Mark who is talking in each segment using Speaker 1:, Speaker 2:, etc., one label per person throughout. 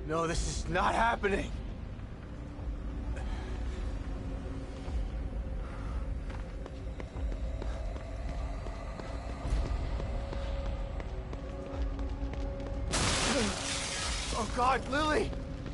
Speaker 1: No, this is not happening. Oh God, Lily!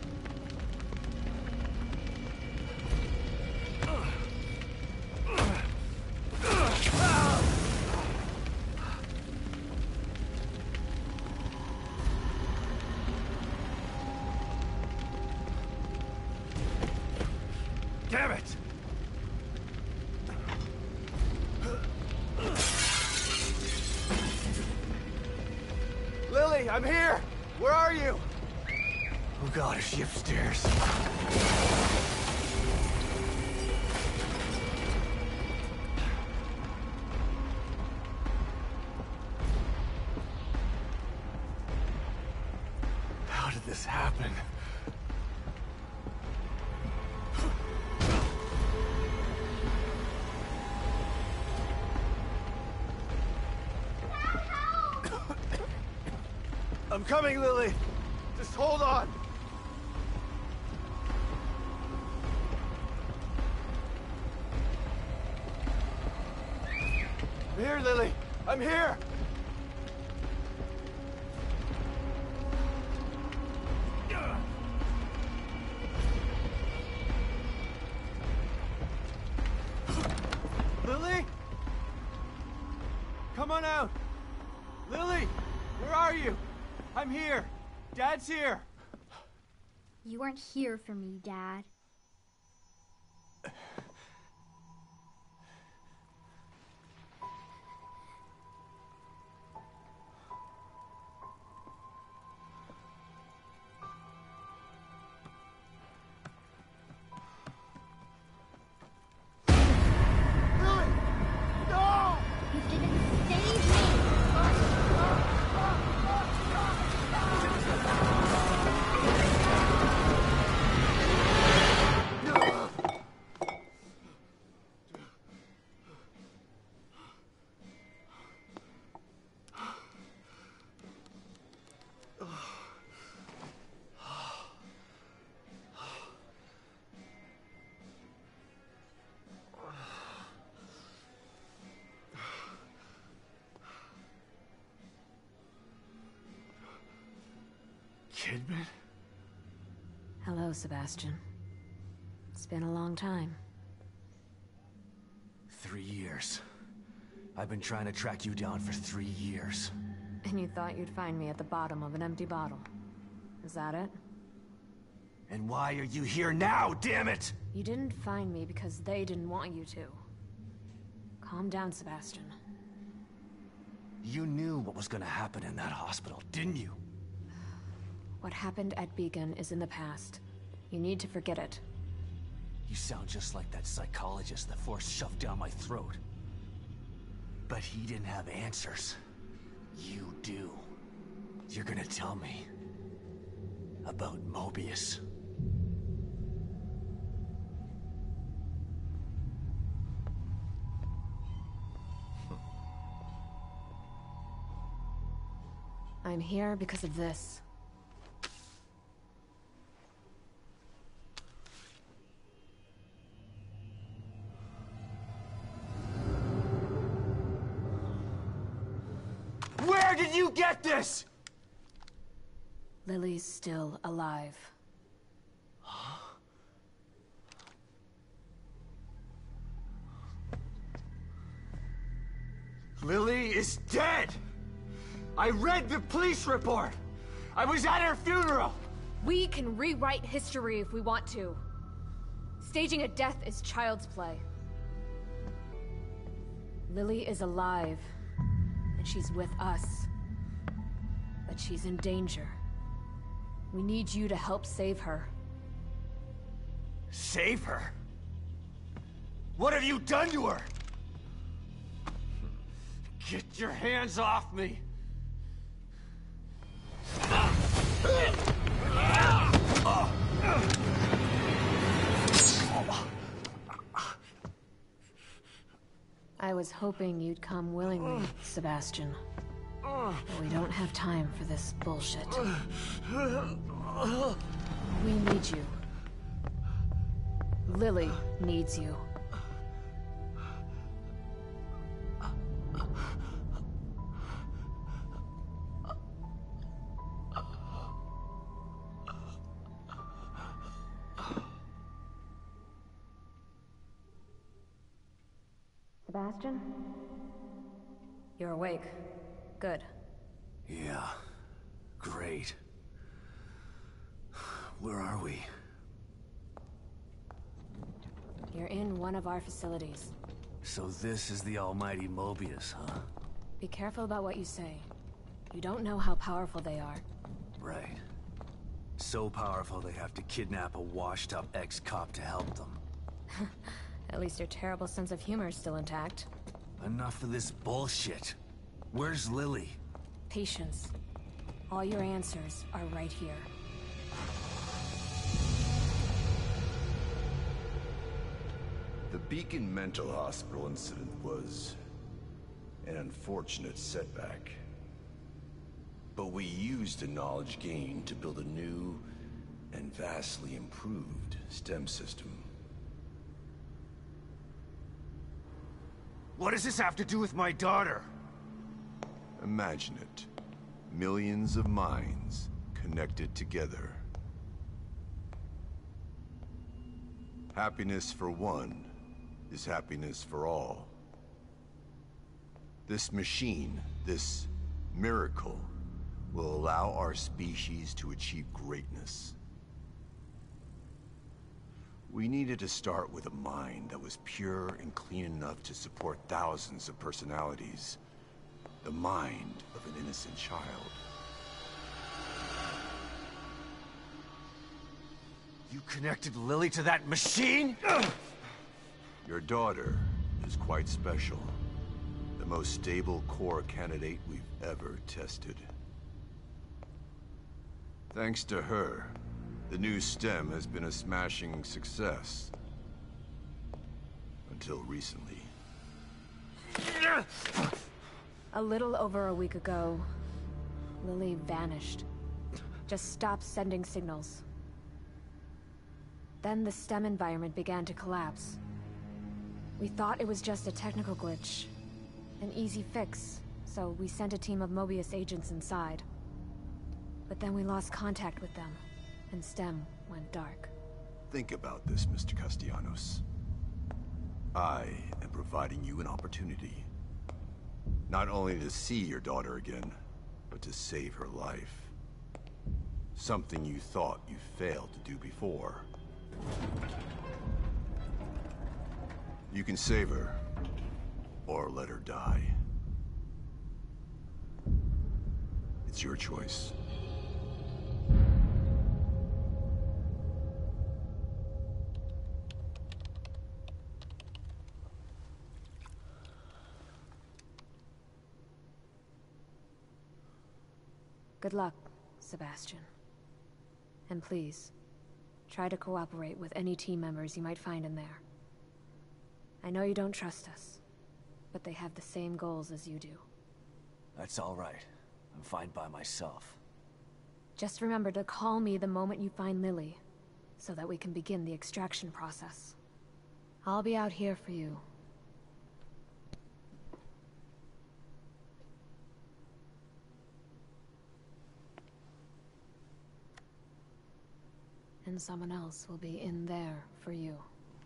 Speaker 1: Damn it! Lily, I'm here! Where are you? Oh God, is she upstairs? How did this happen? I'm coming, Lily! Just hold on! I'm here, Lily! I'm here! Lily? Come on out! Lily! Where are you? I'm here! Dad's here!
Speaker 2: You weren't here for me, Dad.
Speaker 1: Lily! No!
Speaker 2: You didn't save me!
Speaker 1: Kidman?
Speaker 3: Hello, Sebastian. It's been a long time.
Speaker 1: 3 years. I've been trying to track you down for 3 years.
Speaker 3: And you thought you'd find me at the bottom of an empty bottle. Is that it?
Speaker 1: And why are you here now, damn it?
Speaker 3: You didn't find me because they didn't want you to. Calm down, Sebastian.
Speaker 1: You knew what was gonna happen in that hospital, didn't you?
Speaker 3: What happened at Beacon is in the past. You need to forget it.
Speaker 1: You sound just like that psychologist the Force shoved down my throat. But he didn't have answers. You do. You're gonna tell me about Mobius.
Speaker 3: I'm here because of this.
Speaker 1: Where did you get this?
Speaker 3: Lily's still alive.
Speaker 1: Lily is dead! I read the police report! I was at her funeral!
Speaker 3: We can rewrite history if we want to. Staging a death is child's play. Lily is alive, and she's with us. But she's in danger. We need you to help save her.
Speaker 1: Save her? What have you done to her? Get your hands off me!
Speaker 3: I was hoping you'd come willingly, Sebastian. But we don't have time for this bullshit. We need you. Lily needs you. Sebastian? You're awake. Good.
Speaker 1: Yeah. Great. Where are we?
Speaker 3: You're in one of our facilities.
Speaker 1: So this is the almighty Mobius, huh?
Speaker 3: Be careful about what you say. You don't know how powerful they are.
Speaker 1: Right. So powerful they have to kidnap a washed-up ex-cop to help them.
Speaker 3: At least your terrible sense of humor is still intact.
Speaker 1: Enough of this bullshit. Where's Lily?
Speaker 3: Patience. All your answers are right here.
Speaker 4: The Beacon Mental Hospital incident was an unfortunate setback. But we used the knowledge gained to build a new and vastly improved STEM system.
Speaker 1: What does this have to do with my daughter?
Speaker 4: Imagine it. Millions of minds connected together. Happiness for one is happiness for all. This machine, this miracle, will allow our species to achieve greatness. We needed to start with a mind that was pure and clean enough to support thousands of personalities. The mind of an innocent child.
Speaker 1: You connected Lily to that machine?
Speaker 4: Your daughter is quite special. The most stable core candidate we've ever tested. Thanks to her, the new STEM has been a smashing success. Until recently.
Speaker 3: A little over a week ago, Lily vanished. Just stopped sending signals. Then the STEM environment began to collapse. We thought it was just a technical glitch. An easy fix, so we sent a team of Mobius agents inside. But then we lost contact with them, and STEM went dark.
Speaker 4: Think about this, Mr. Castellanos. I am providing you an opportunity. Not only to see your daughter again, but to save her life. Something you thought you failed to do before. You can save her, or let her die. It's your choice.
Speaker 3: Good luck, Sebastian. And please, try to cooperate with any team members you might find in there. I know you don't trust us, but they have the same goals as you do.
Speaker 1: That's all right. I'm fine by myself.
Speaker 3: Just remember to call me the moment you find Lily, so that we can begin the extraction process. I'll be out here for you. And someone else will be in there for you.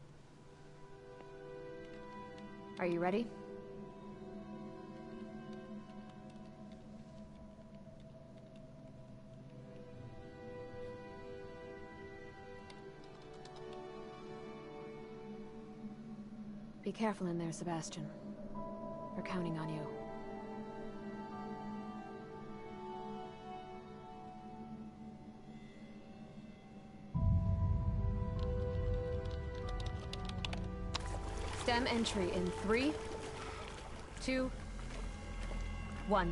Speaker 3: Are you ready? Be careful in there, Sebastian. We're counting on you. STEM entry in 3, 2, 1.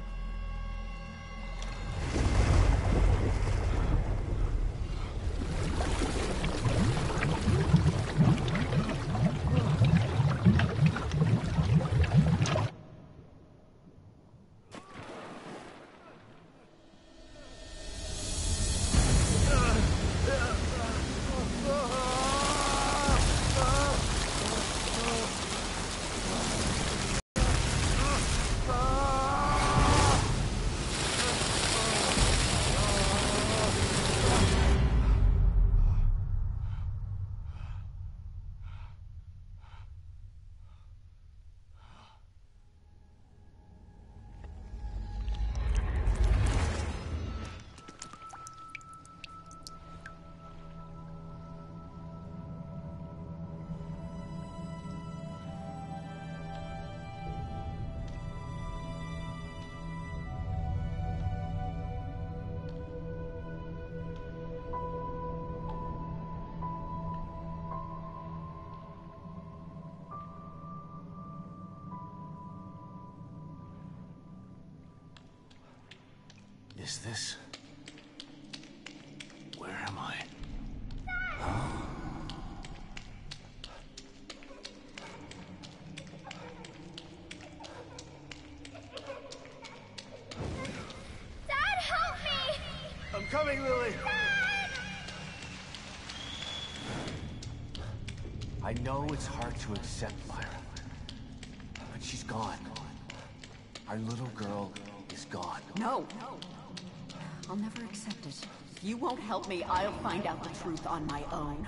Speaker 1: Is this... Where am I?
Speaker 2: Dad, help me!
Speaker 1: I'm coming, Lily! I know it's hard to accept, Myra. But she's gone. Our little girl is gone.
Speaker 5: No,
Speaker 3: I'll never accept it.
Speaker 5: you won't help me. I'll find out the truth on my own.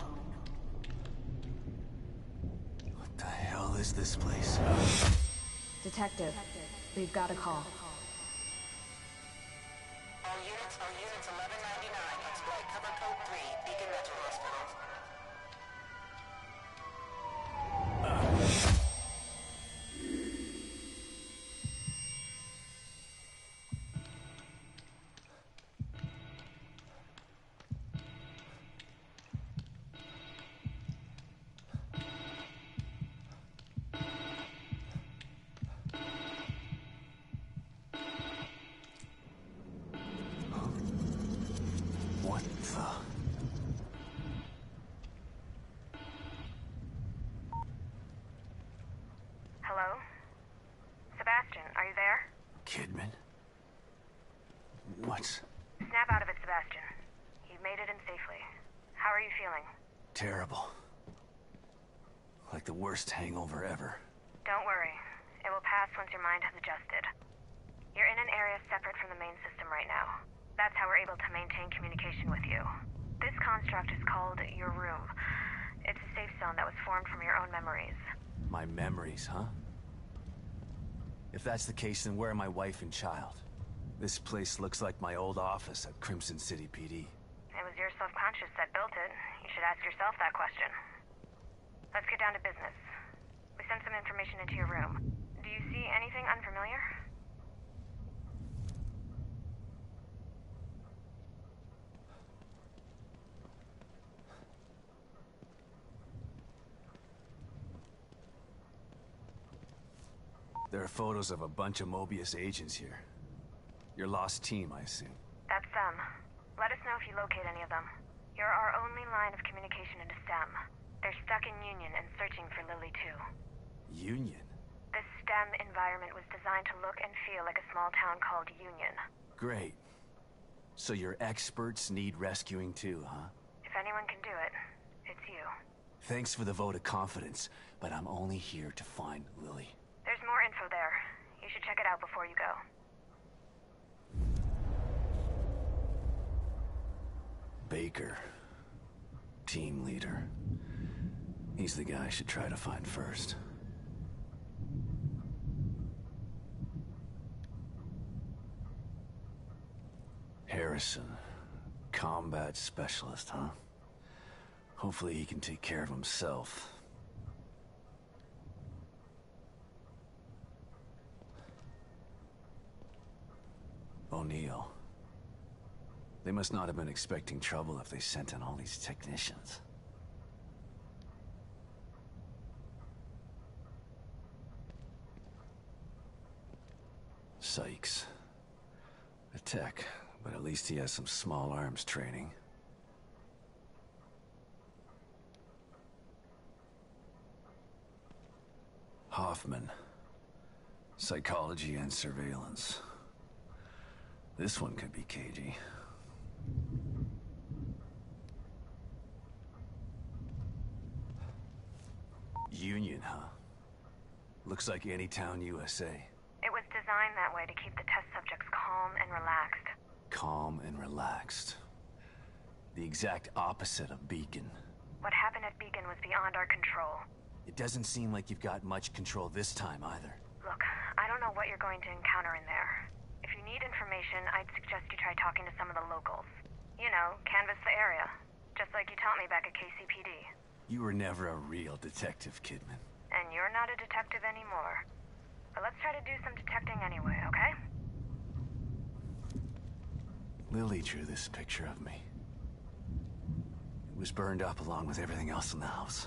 Speaker 1: What the hell is this place?
Speaker 3: Detective, we've got a call.
Speaker 6: All units 1199. Exploit cover code 3, Beacon Mental Hospital.
Speaker 1: What the...
Speaker 7: Hello? Sebastian, are you there?
Speaker 1: Kidman? What's...
Speaker 7: Snap out of it, Sebastian. You've made it in safely. How are you feeling?
Speaker 1: terrible. Like the worst hangover ever.
Speaker 7: Don't worry. It will pass once your mind has adjusted. You're in an area separate from the main system right now. That's how we're able to maintain communication with you. This construct is called your room. It's a safe zone that was formed from your own memories.
Speaker 1: My memories, huh? If that's the case, then where are my wife and child? This place looks like my old office at Crimson City PD.
Speaker 7: It was your subconscious that built it. You should ask yourself that question. Let's get down to business. We sent some information into your room. Do you see anything unfamiliar?
Speaker 1: There are photos of a bunch of Mobius agents here. Your lost team, I assume.
Speaker 7: That's them. Let us know if you locate any of them. You're our only line of communication into STEM. They're stuck in Union and searching for Lily too.
Speaker 1: Union?
Speaker 7: This STEM environment was designed to look and feel like a small town called Union.
Speaker 1: Great. So your experts need rescuing too, huh?
Speaker 7: If anyone can do it, it's you.
Speaker 1: Thanks for the vote of confidence, but I'm only here to find Lily.
Speaker 7: There's more info there. You should check it out before you go.
Speaker 1: Baker. Team leader. He's the guy I should try to find first. Harrison. Combat specialist, huh? Hopefully he can take care of himself. O'Neill. They must not have been expecting trouble if they sent in all these technicians. Sykes. A tech, but at least he has some small arms training. Hoffman. Psychology and surveillance. This one could be cagey. Union, huh? Looks like Anytown, USA.
Speaker 7: It was designed that way to keep the test subjects calm and relaxed.
Speaker 1: Calm and relaxed. The exact opposite of Beacon.
Speaker 7: What happened at Beacon was beyond our control.
Speaker 1: It doesn't seem like you've got much control this time either.
Speaker 7: Look, I don't know what you're going to encounter in there. If you need information, I'd suggest you try talking to some of the locals. You know, canvass the area. Just like you taught me back at KCPD.
Speaker 1: You were never a real detective, Kidman.
Speaker 7: And you're not a detective anymore. But let's try to do some detecting anyway, okay?
Speaker 1: Lily drew this picture of me. It was burned up along with everything else in the house.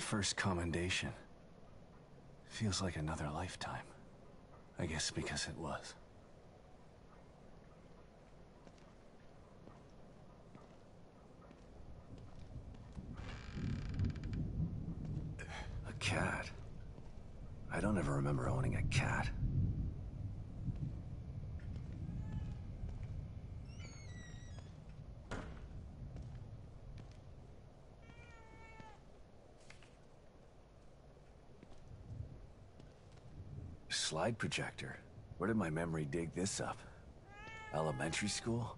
Speaker 1: first commendation. Feels like another lifetime. I guess because it was. A cat. I don't ever remember owning a cat. Slide projector. Where did my memory dig this up? Elementary school?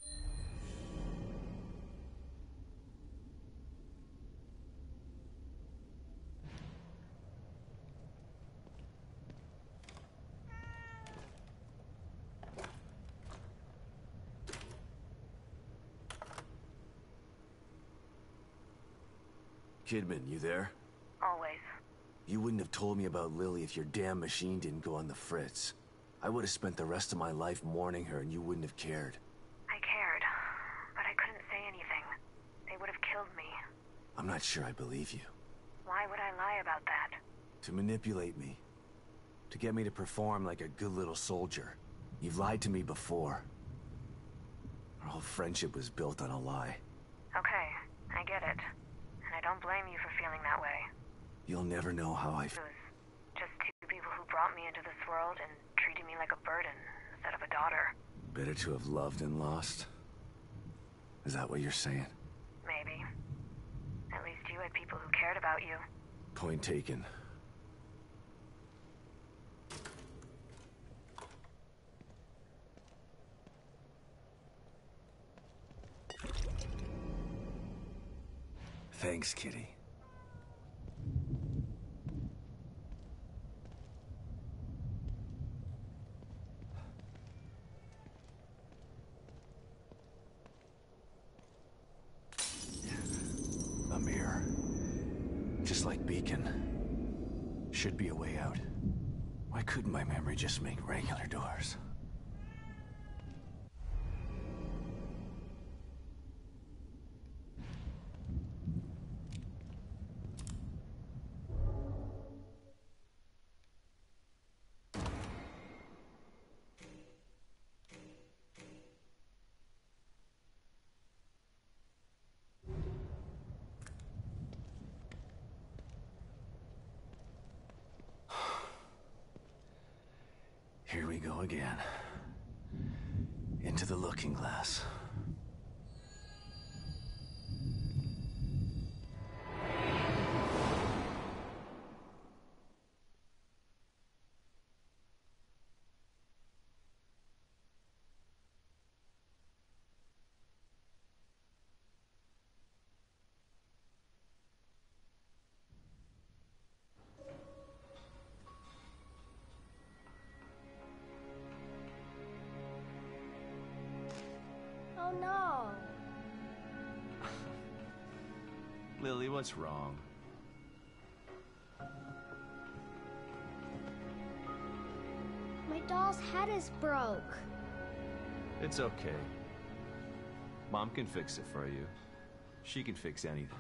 Speaker 1: Kidman, you there?
Speaker 7: Always.
Speaker 1: You wouldn't have told me about Lily if your damn machine didn't go on the fritz. I would have spent the rest of my life mourning her and you wouldn't have cared.
Speaker 7: I cared, but I couldn't say anything. They would have killed me.
Speaker 1: I'm not sure I believe you.
Speaker 7: Why would I lie about that?
Speaker 1: To manipulate me. To get me to perform like a good little soldier. You've lied to me before. Our whole friendship was built on a lie.
Speaker 7: Okay, I get it. And I don't blame you for feeling that way.
Speaker 1: You'll never know how I
Speaker 7: It was just two people who brought me into this world and treated me like a burden instead of a daughter.
Speaker 1: Better to have loved and lost? Is that what you're saying?
Speaker 7: Maybe. At least you had people who cared about you.
Speaker 1: Point taken. Thanks, Kitty. A mirror. Just like Beacon. Should be a way out. Why couldn't my memory just make regular doors? Here we go again. Into the looking glass.
Speaker 2: Oh no.
Speaker 1: Lily, what's wrong?
Speaker 2: My doll's head is broke.
Speaker 8: It's okay. Mom can fix it for you. She can fix anything.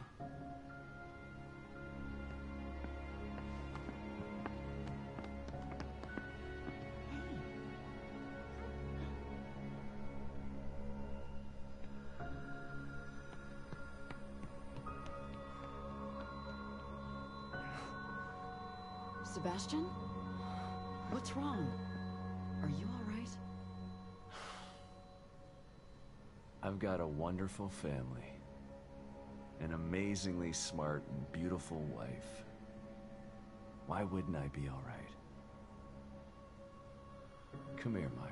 Speaker 5: Sebastian? What's wrong? Are you all right?
Speaker 8: I've got a wonderful family. An amazingly smart and beautiful wife. Why wouldn't I be all right? Come here, Myra.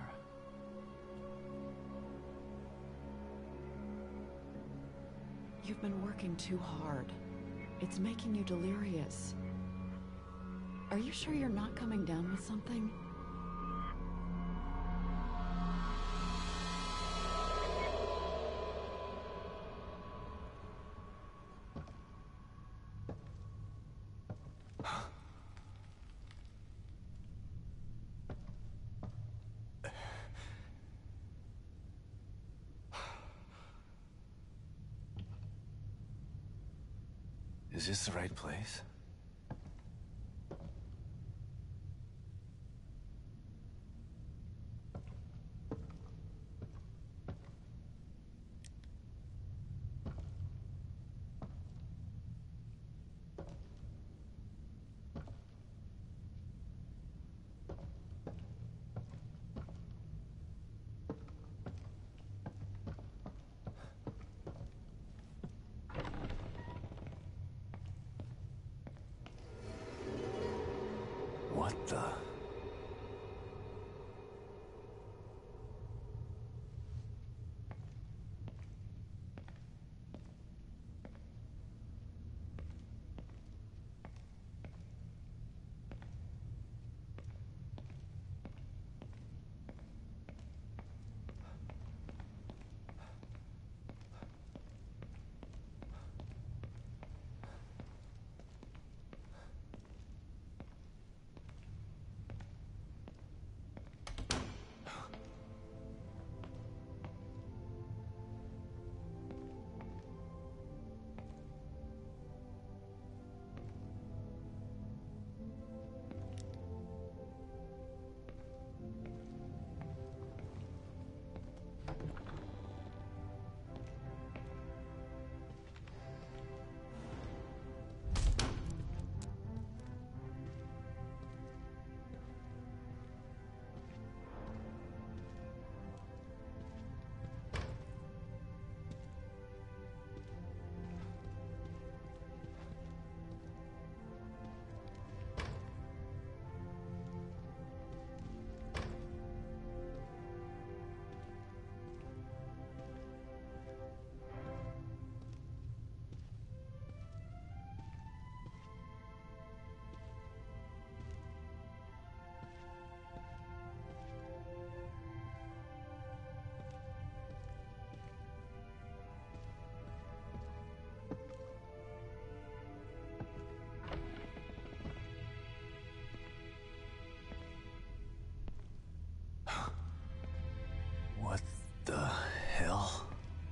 Speaker 5: You've been working too hard. It's making you delirious. Are you sure you're not coming down with something?
Speaker 1: Is this the right place? What the? What the hell?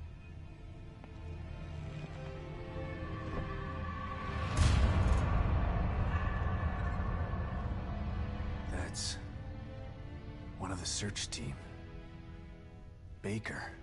Speaker 1: That's one of the search team. Baker.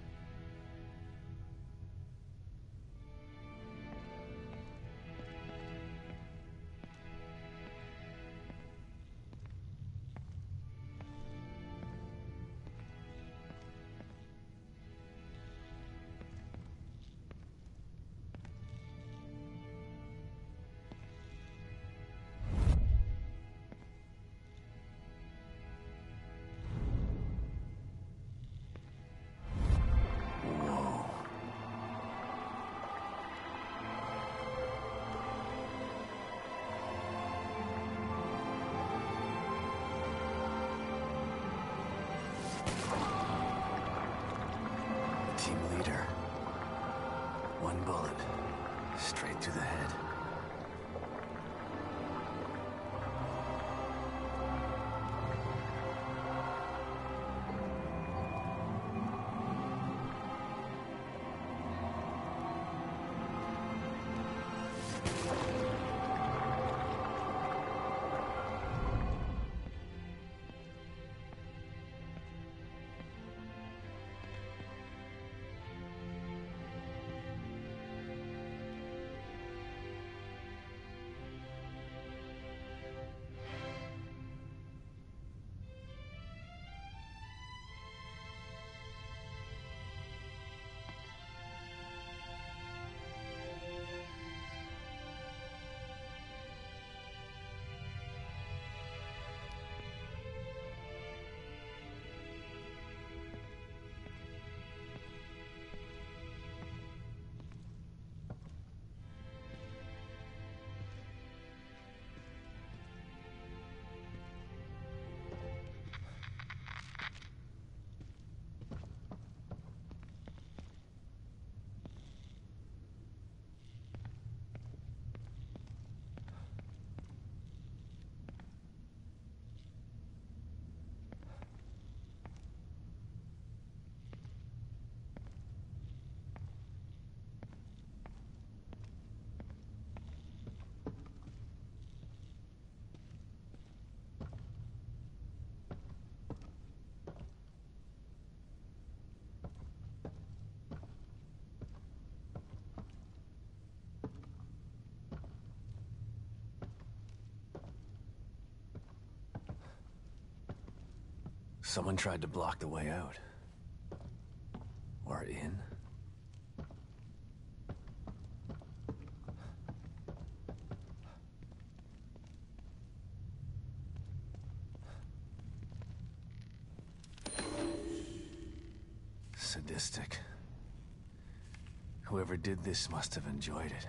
Speaker 1: Team leader. One bullet. Straight through the head. Someone tried to block the way out. Or in. Sadistic. Whoever did this must have enjoyed it.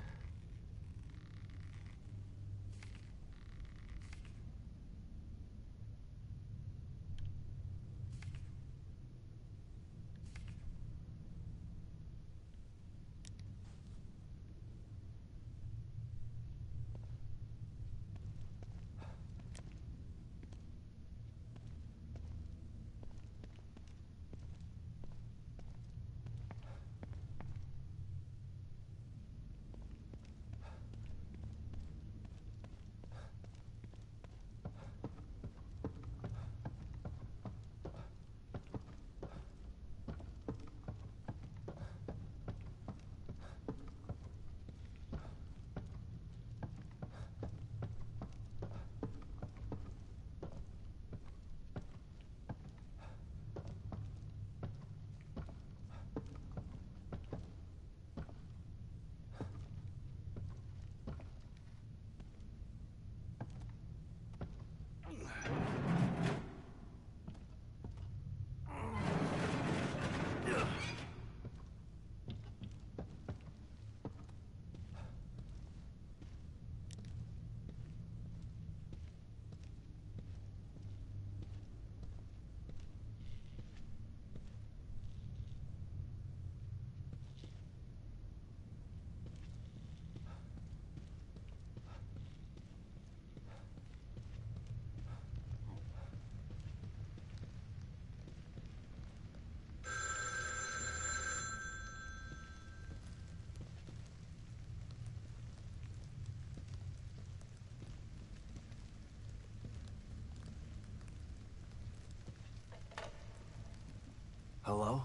Speaker 1: Hello?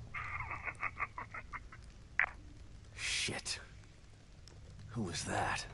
Speaker 1: Shit. Who was that?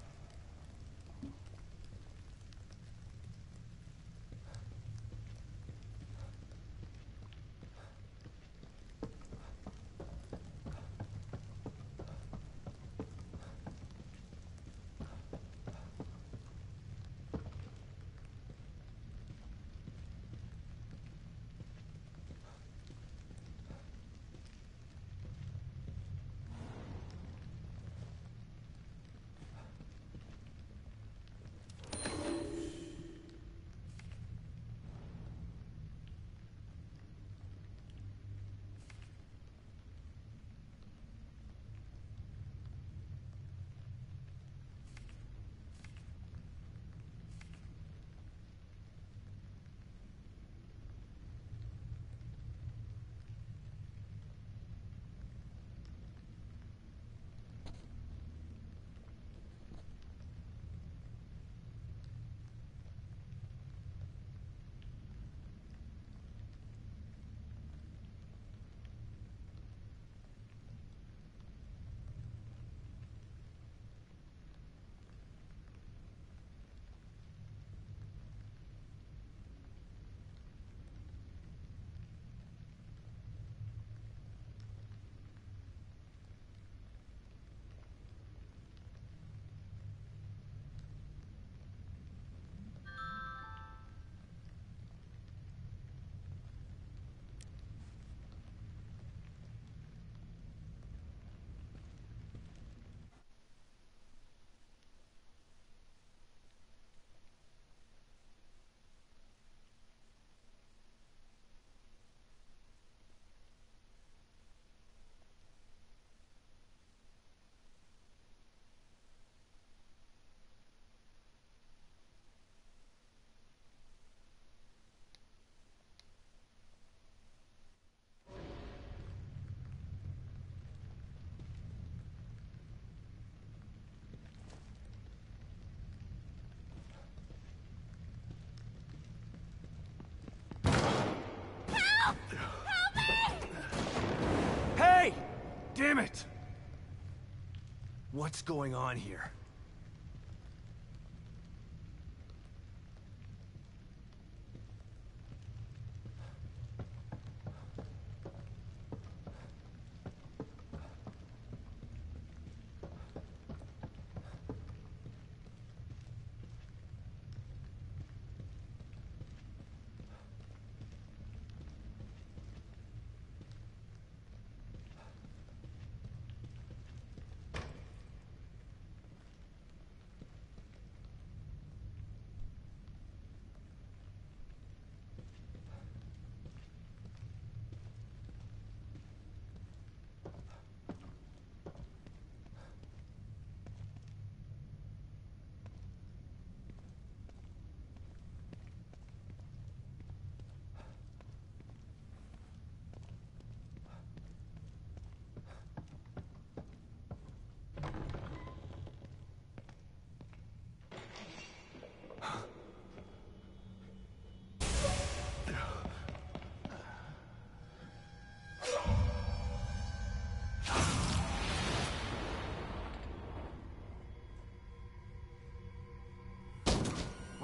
Speaker 1: Damn it! What's going on here?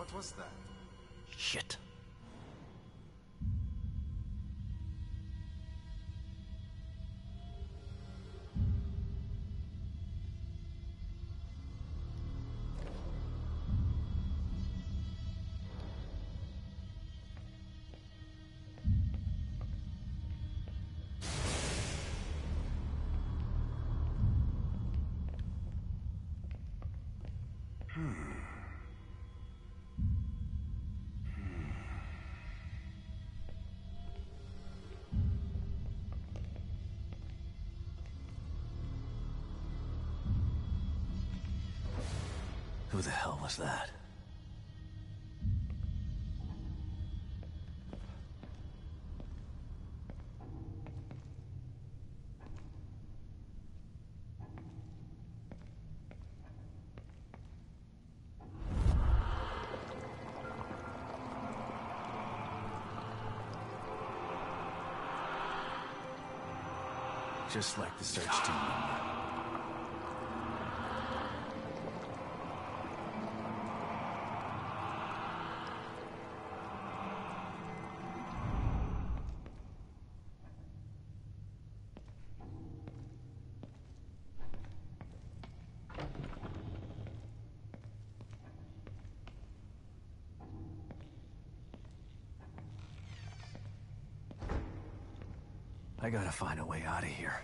Speaker 9: What was that?
Speaker 1: Shit. Who the hell was that? Just like the search team member. I gotta find a way out of here.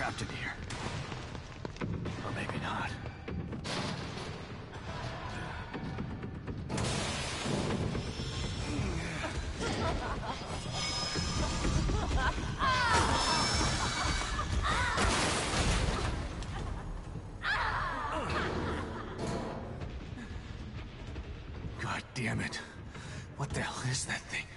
Speaker 1: trapped in here. Or maybe not. God damn it. What the hell is that thing?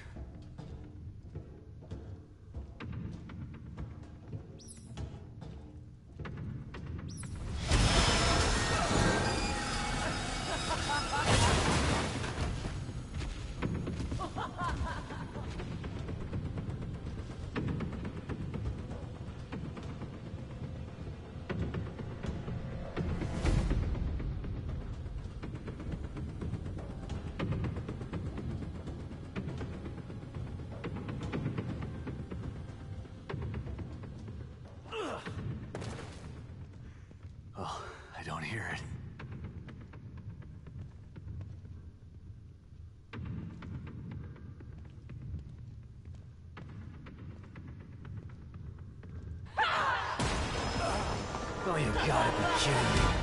Speaker 1: Oh, I don't hear it. Oh, you gotta be kidding me.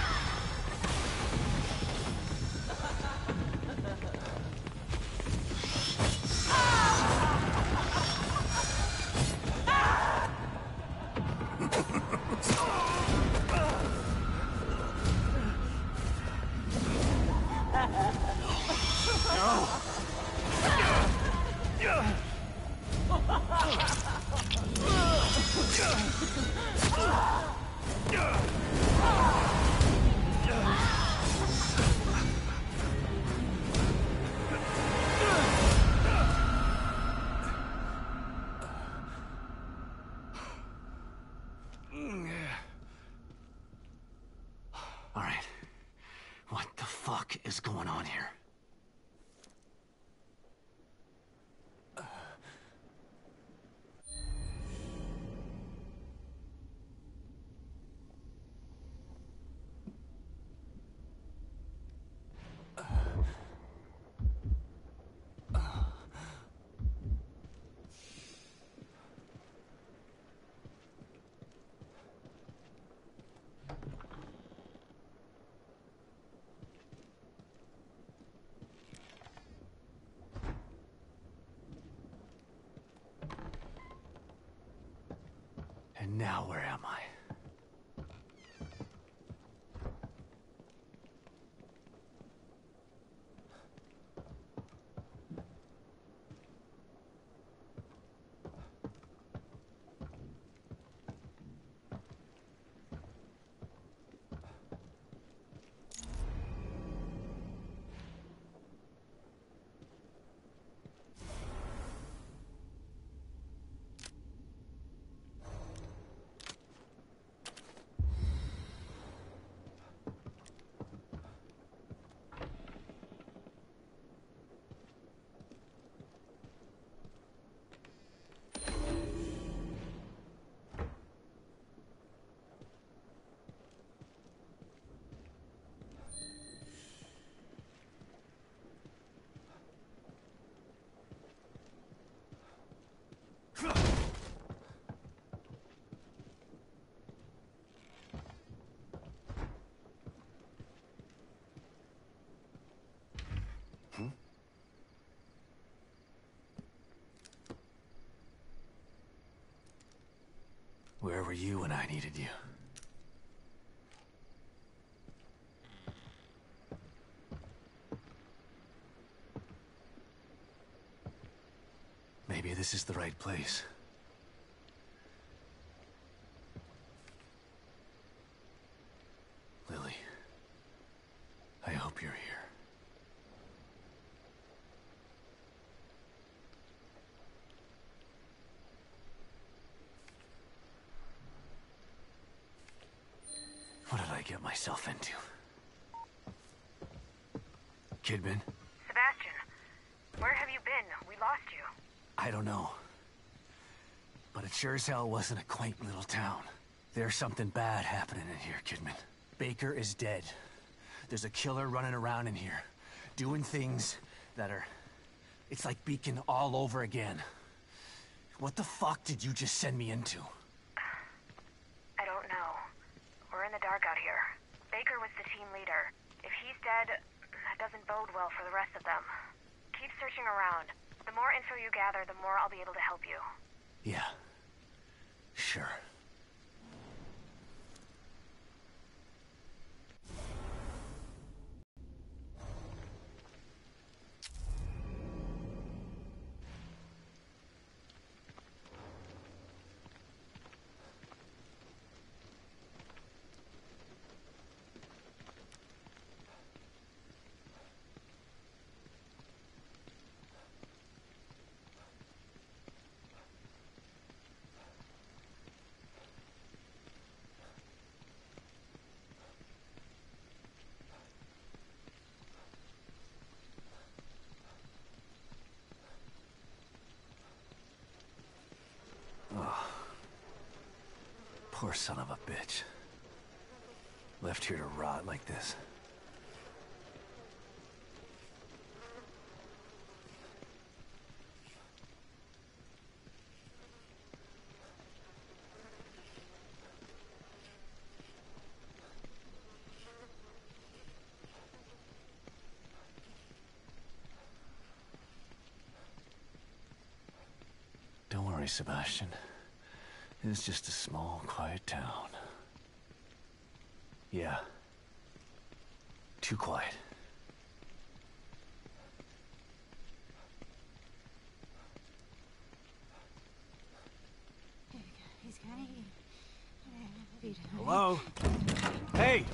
Speaker 1: All right. What the fuck is going on here? And now where am I? Where were you when I needed you? Maybe this is the right place. Lily, I hope you're here. What did I get myself into? Kidman?
Speaker 7: Sebastian, where have you been? We lost you.
Speaker 1: I don't know. But it sure as hell wasn't a quaint little town. There's something bad happening in here, Kidman. Baker is dead. There's a killer running around in here, doing things that are... It's like Beacon all over again. What the fuck did you just send me into?
Speaker 7: team leader. If he's dead, that doesn't bode well for the rest of them. Keep searching around. The more info you gather, the more I'll be able to help you.
Speaker 1: Yeah. Sure. Poor son of a bitch. Left here to rot like this. Don't worry, Sebastian. It's just a small, quiet town. Yeah. Too quiet. Hello? Hey!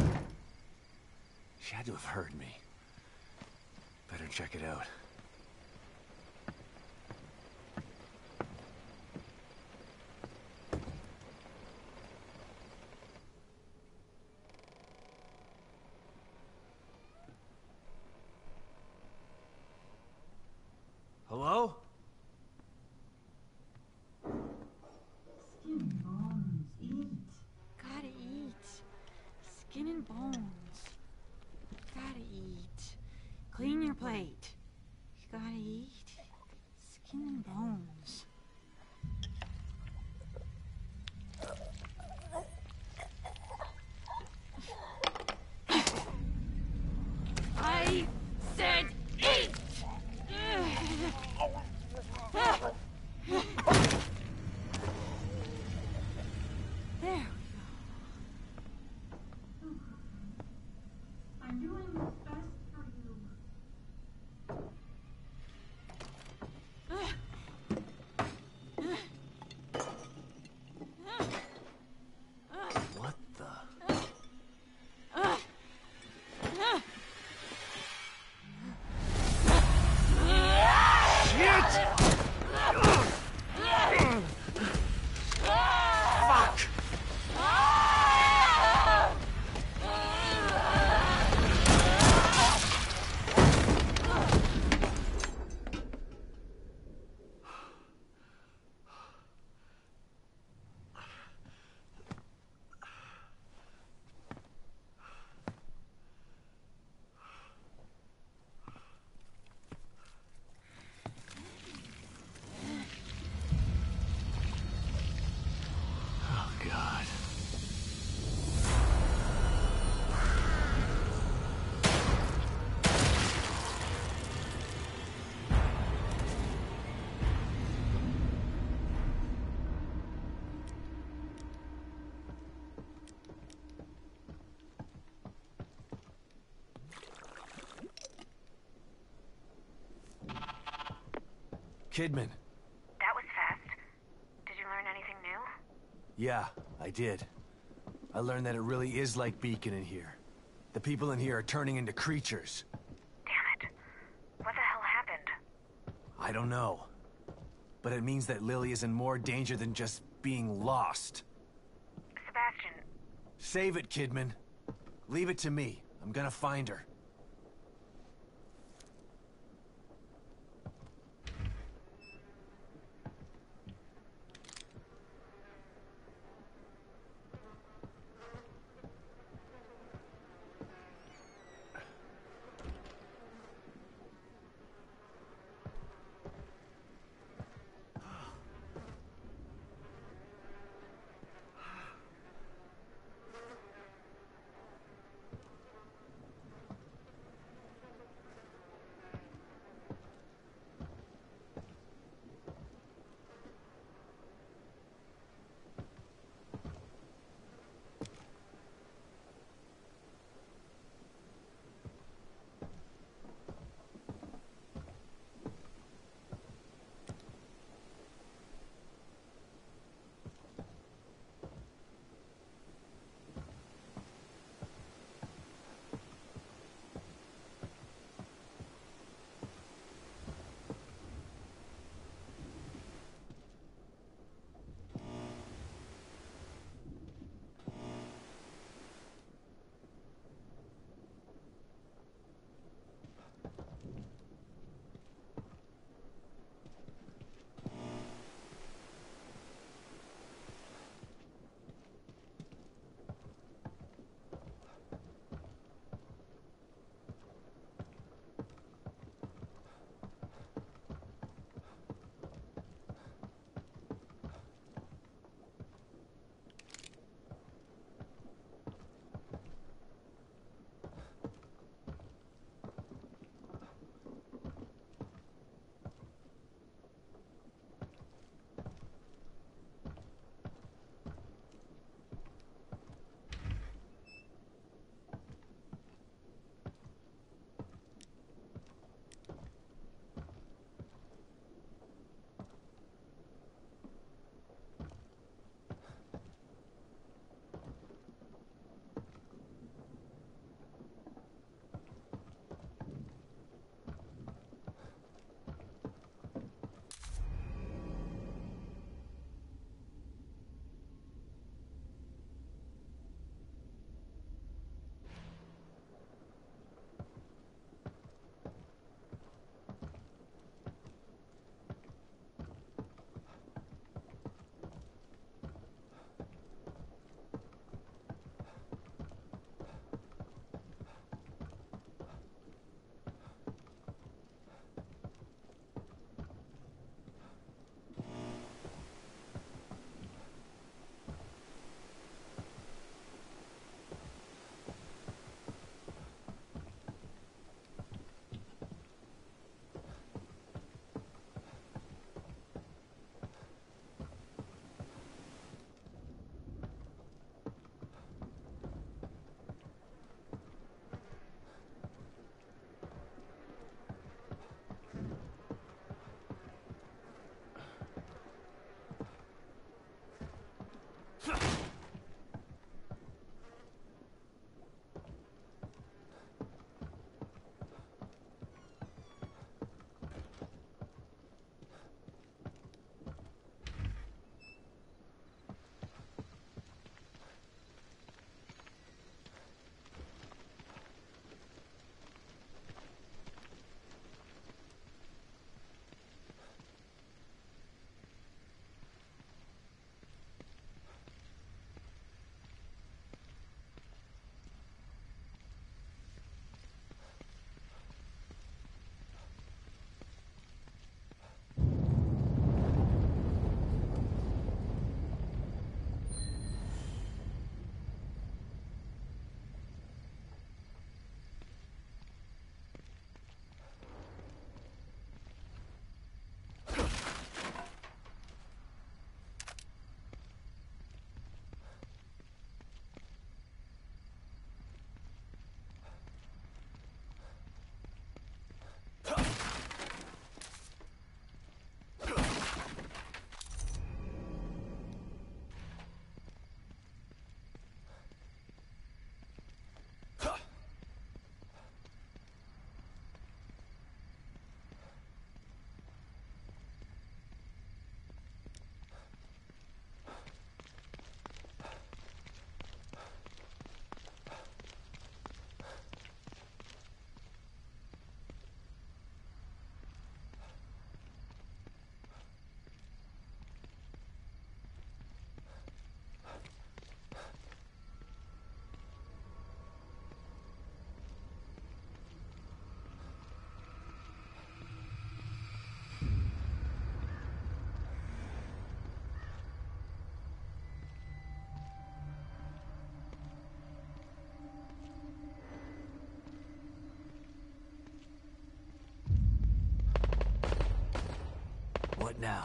Speaker 1: She had to have heard me. Better check it out. Hello?
Speaker 9: Skin and bones, eat. Gotta eat. Skin and bones. Gotta eat. Clean your plate. You gotta eat. Skin and bones. I said eat! There we go. I'm doing what's best for you.
Speaker 1: What the? Oh, God. Kidman.
Speaker 7: That was fast. Did you learn anything new?
Speaker 1: Yeah, I did. I learned that it really is like Beacon in here. The people in here are turning into creatures.
Speaker 7: Damn it. What the hell happened?
Speaker 1: I don't know. But it means that Lily is in more danger than just being lost.
Speaker 7: Sebastian,
Speaker 1: Save it, Kidman. Leave it to me. I'm gonna find her. now?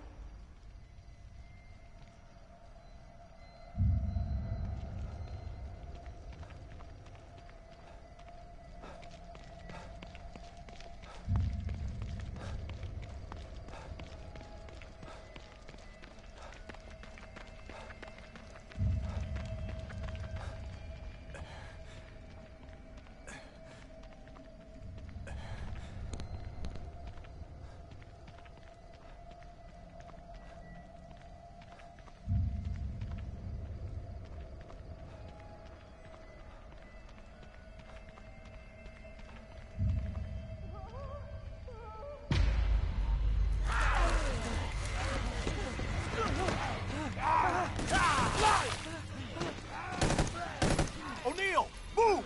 Speaker 10: O'Neill, move!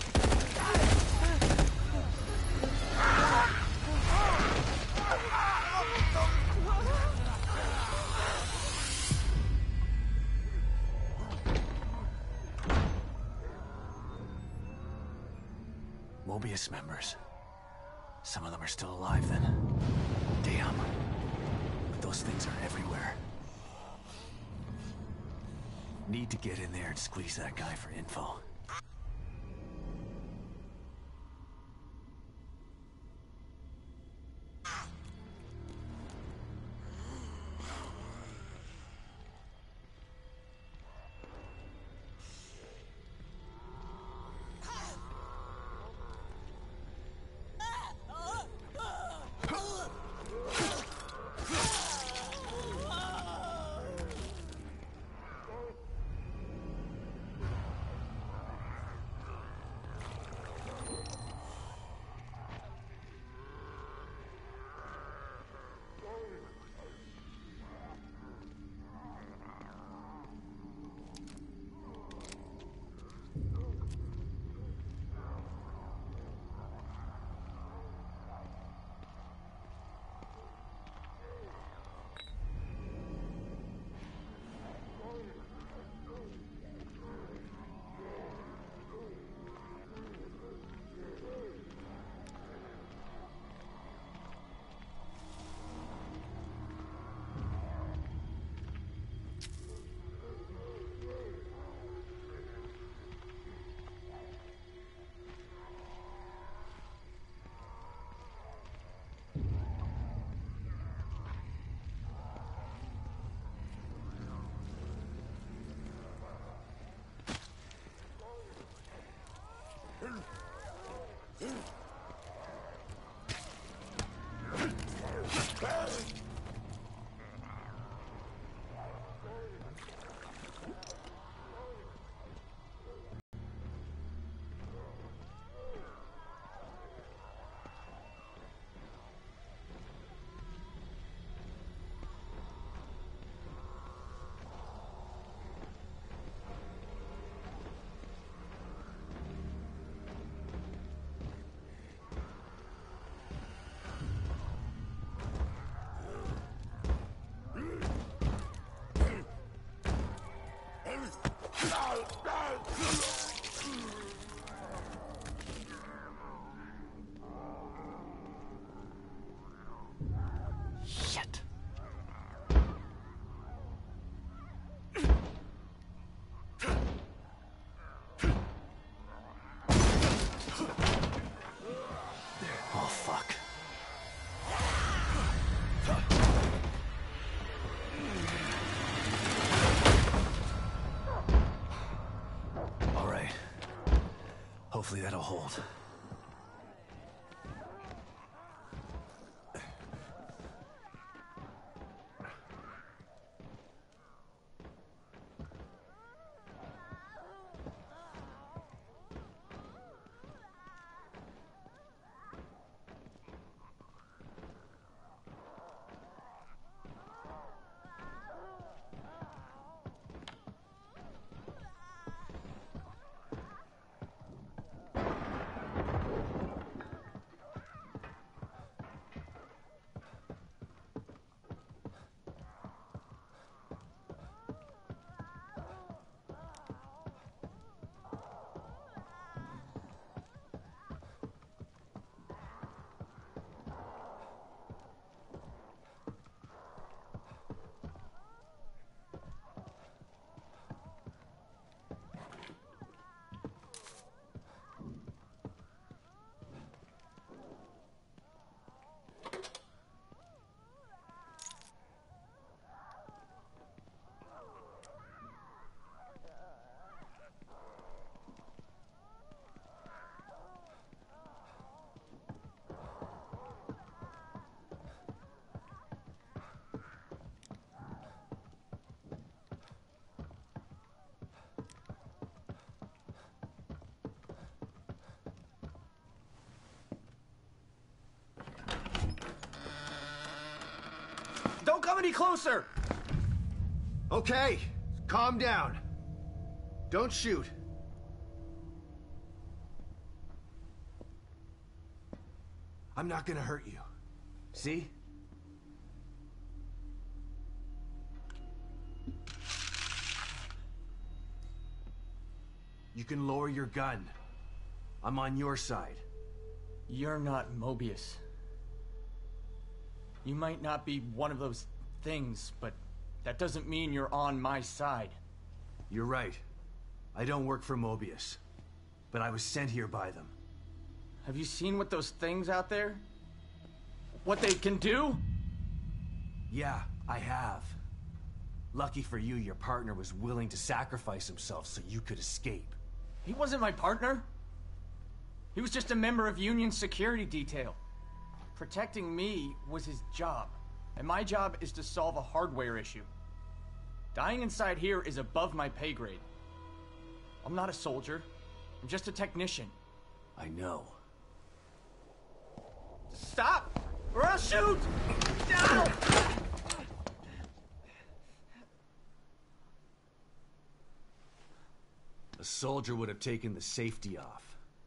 Speaker 1: Mobius members. Some of them are still alive then. Damn. But those things are everywhere. Need to get in there and squeeze that guy for info. Shit. Oh, fuck. All right. Hopefully that'll hold. come any closer!
Speaker 10: Okay, calm down. Don't shoot. I'm not gonna hurt you.
Speaker 1: See? You can lower your gun. I'm on your side.
Speaker 11: You're not Mobius. You might not be one of those things, but that doesn't mean you're on my side.
Speaker 1: You're right. I don't work for Mobius. But I was sent here by them.
Speaker 11: Have you seen what those things out there? What they can do?
Speaker 1: Yeah, I have. Lucky for you, your partner was willing to sacrifice himself so you could escape.
Speaker 11: He wasn't my partner. He was just a member of Union security detail. Protecting me was his job, and my job is to solve a hardware issue. Dying inside here is above my pay grade. I'm not a soldier. I'm just a technician.
Speaker 1: I know.
Speaker 11: Stop! Or I'll shoot! Down!
Speaker 1: A soldier would have taken the safety off.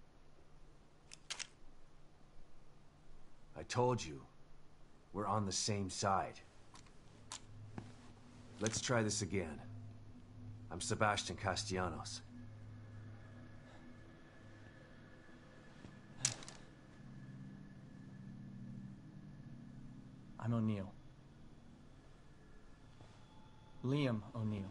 Speaker 1: I told you, we're on the same side. Let's try this again. I'm Sebastian Castellanos.
Speaker 11: I'm O'Neill. Liam O'Neill.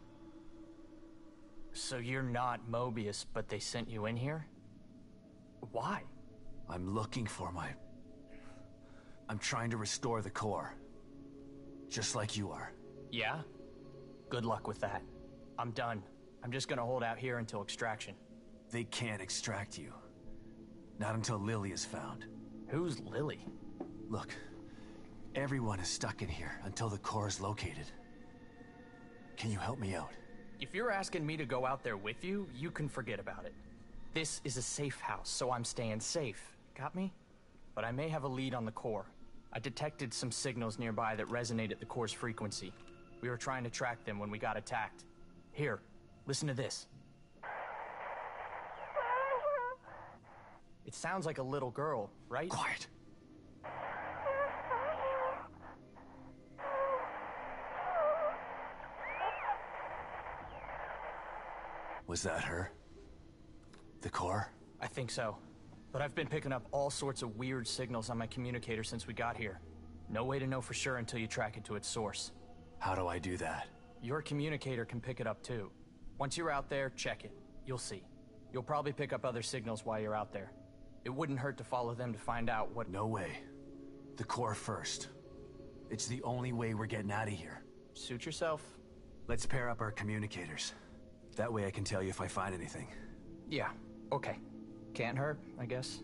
Speaker 11: So you're not Mobius, but they sent you in here? Why?
Speaker 1: I'm looking for I'm trying to restore the core. Just like you are.
Speaker 11: Yeah? Good luck with that. I'm done. I'm just gonna hold out here until extraction.
Speaker 1: They can't extract you. Not until Lily is found.
Speaker 11: Who's Lily?
Speaker 1: Look, everyone is stuck in here until the core is located. Can you help me out?
Speaker 11: If you're asking me to go out there with you, you can forget about it. This is a safe house, so I'm staying safe. Got me? But I may have a lead on the core. I detected some signals nearby that resonate at the core's frequency. We were trying to track them when we got attacked. Here, listen to this. It sounds like a little girl, right?
Speaker 1: Quiet. Was that her? The core?
Speaker 11: I think so. But I've been picking up all sorts of weird signals on my communicator since we got here. No way to know for sure until you track it to its source.
Speaker 1: How do I do that?
Speaker 11: Your communicator can pick it up too. Once you're out there, check it. You'll see. You'll probably pick up other signals while you're out there. It wouldn't hurt to follow them to find out what—
Speaker 1: No way. The core first. It's the only way we're getting out of here.
Speaker 11: Suit yourself.
Speaker 1: Let's pair up our communicators. That way I can tell you if I find anything.
Speaker 11: Yeah, okay. Can't hurt, I guess.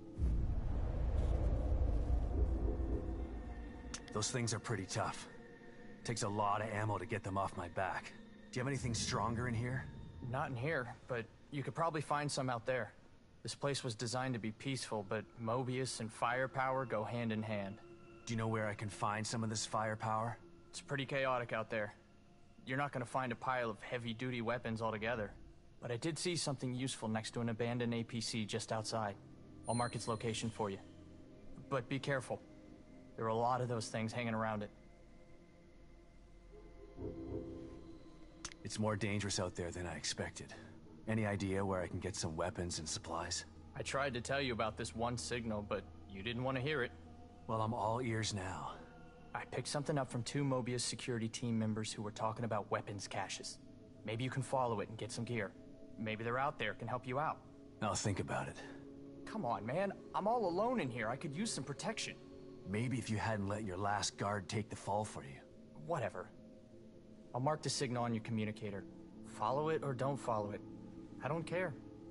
Speaker 1: Those things are pretty tough. Takes a lot of ammo to get them off my back. Do you have anything stronger in here?
Speaker 11: Not in here, but you could probably find some out there. This place was designed to be peaceful, but Mobius and firepower go hand in hand.
Speaker 1: Do you know where I can find some of this firepower?
Speaker 11: It's pretty chaotic out there. You're not gonna find a pile of heavy-duty weapons altogether. But I did see something useful next to an abandoned APC just outside. I'll mark its location for you. But be careful. There are a lot of those things hanging around it.
Speaker 1: It's more dangerous out there than I expected. Any idea where I can get some weapons and supplies?
Speaker 11: I tried to tell you about this one signal, but you didn't want to hear it.
Speaker 1: Well, I'm all ears now.
Speaker 11: I picked something up from 2 Mobius security team members who were talking about weapons caches. Maybe you can follow it and get some gear. Maybe they're out there, can help you out.
Speaker 1: I'll think about it.
Speaker 11: Come on, man. I'm all alone in here. I could use some protection.
Speaker 1: Maybe if you hadn't let your last guard take the fall for you.
Speaker 11: Whatever. I'll mark the signal on your communicator. Follow it or don't follow it. I don't care.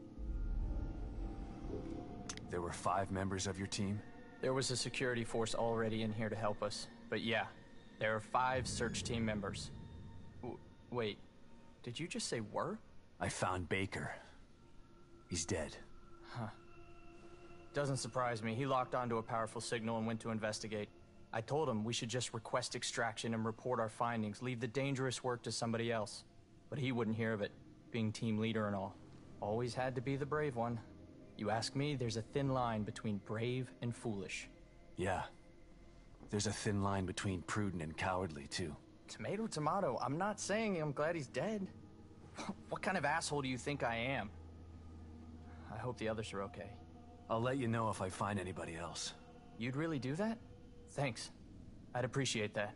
Speaker 1: There were 5 members of your team?
Speaker 11: There was a security force already in here to help us. But yeah, there are 5 search team members. Wait, did you just say were?
Speaker 1: I found Baker. He's dead.
Speaker 11: Huh. Doesn't surprise me. He locked onto a powerful signal and went to investigate. I told him we should just request extraction and report our findings, leave the dangerous work to somebody else. But he wouldn't hear of it, being team leader and all. Always had to be the brave one. You ask me, there's a thin line between brave and foolish.
Speaker 1: Yeah. There's a thin line between prudent and cowardly, too.
Speaker 11: Tomato, tomato. I'm not saying I'm glad he's dead. What kind of asshole do you think I am? I hope the others are okay.
Speaker 1: I'll let you know if I find anybody else.
Speaker 11: You'd really do that? Thanks. I'd appreciate that.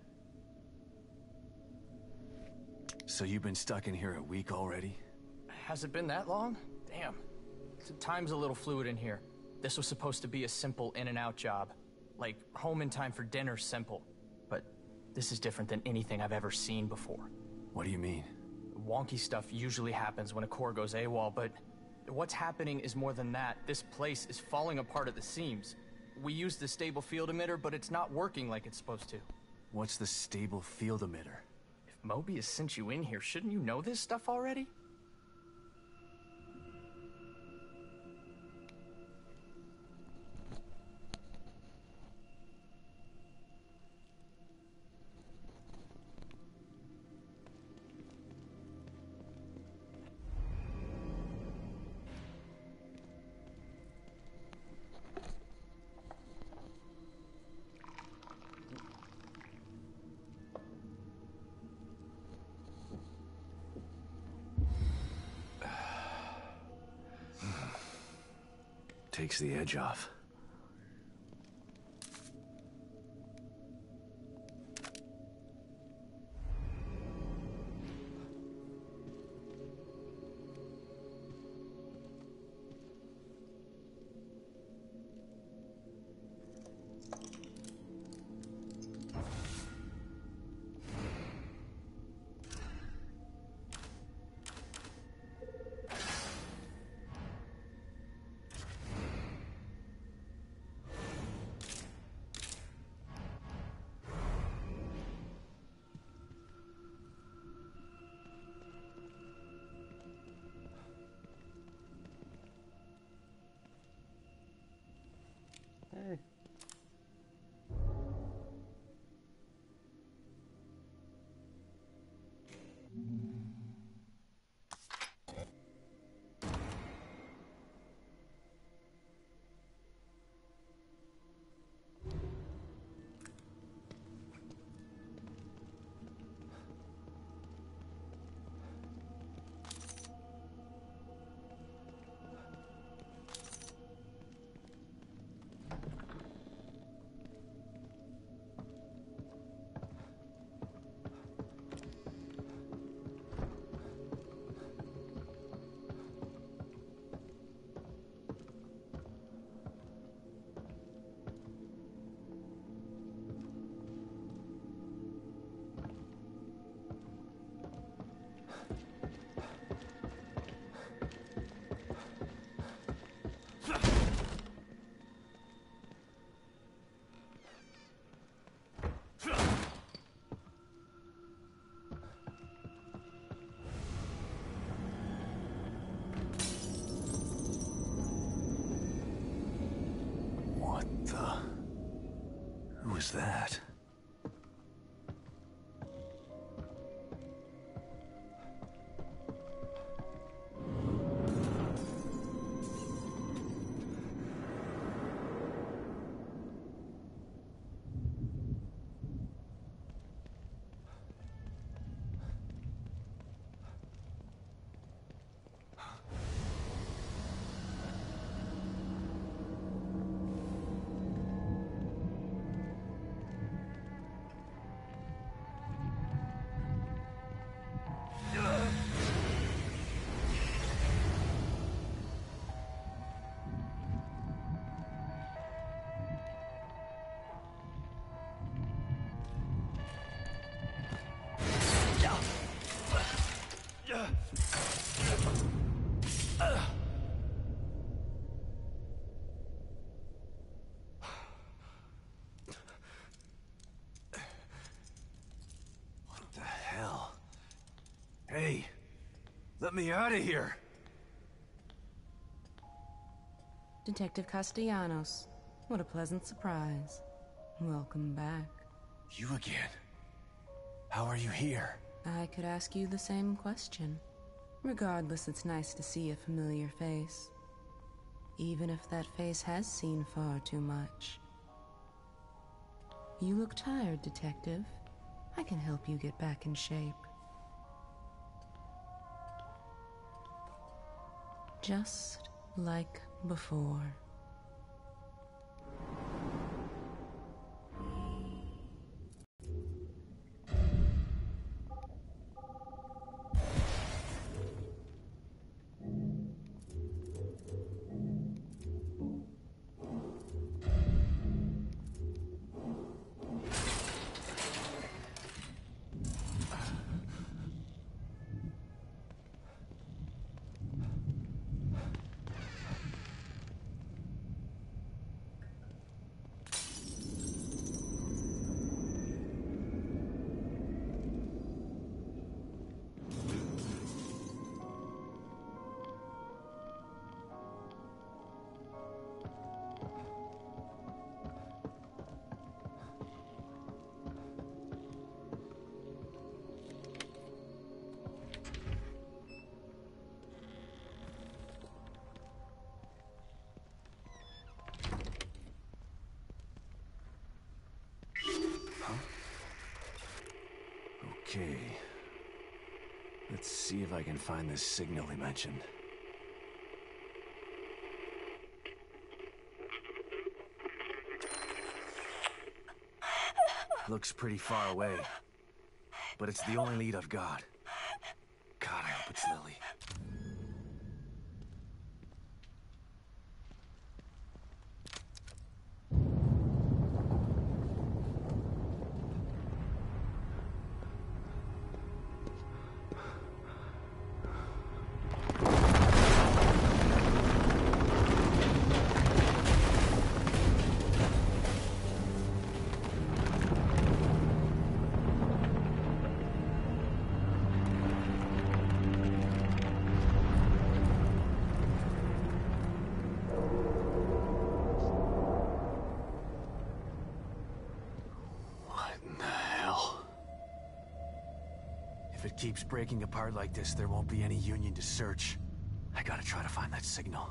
Speaker 1: So you've been stuck in here a week already?
Speaker 11: Has it been that long? Damn. Time's a little fluid in here. This was supposed to be a simple in-and-out job. Like, home in time for dinner simple. But this is different than anything I've ever seen before.
Speaker 1: What do you mean?
Speaker 11: Wonky stuff usually happens when a core goes AWOL, but what's happening is more than that. This place is falling apart at the seams. We used the stable field emitter, but it's not working like it's supposed to.
Speaker 1: What's the stable field emitter?
Speaker 11: If Mobius sent you in here, shouldn't you know this stuff already?
Speaker 1: Takes the edge off.
Speaker 12: Hey.
Speaker 1: Who was that? Hey, let me out of here.
Speaker 13: Detective Castellanos. What a pleasant surprise.
Speaker 12: Welcome back.
Speaker 1: You again? How are you here?
Speaker 12: I could ask you the same question. Regardless, it's nice to see a familiar face. Even if that face has seen far too much. You look tired, Detective. I can help you get back in shape. Just like before.
Speaker 1: Okay. Let's see if I can find this signal he mentioned. Looks pretty far away, but it's the only lead I've got. God, I hope it's Lily. If it keeps breaking apart like this, there won't be any Union to search. I gotta try to find that signal.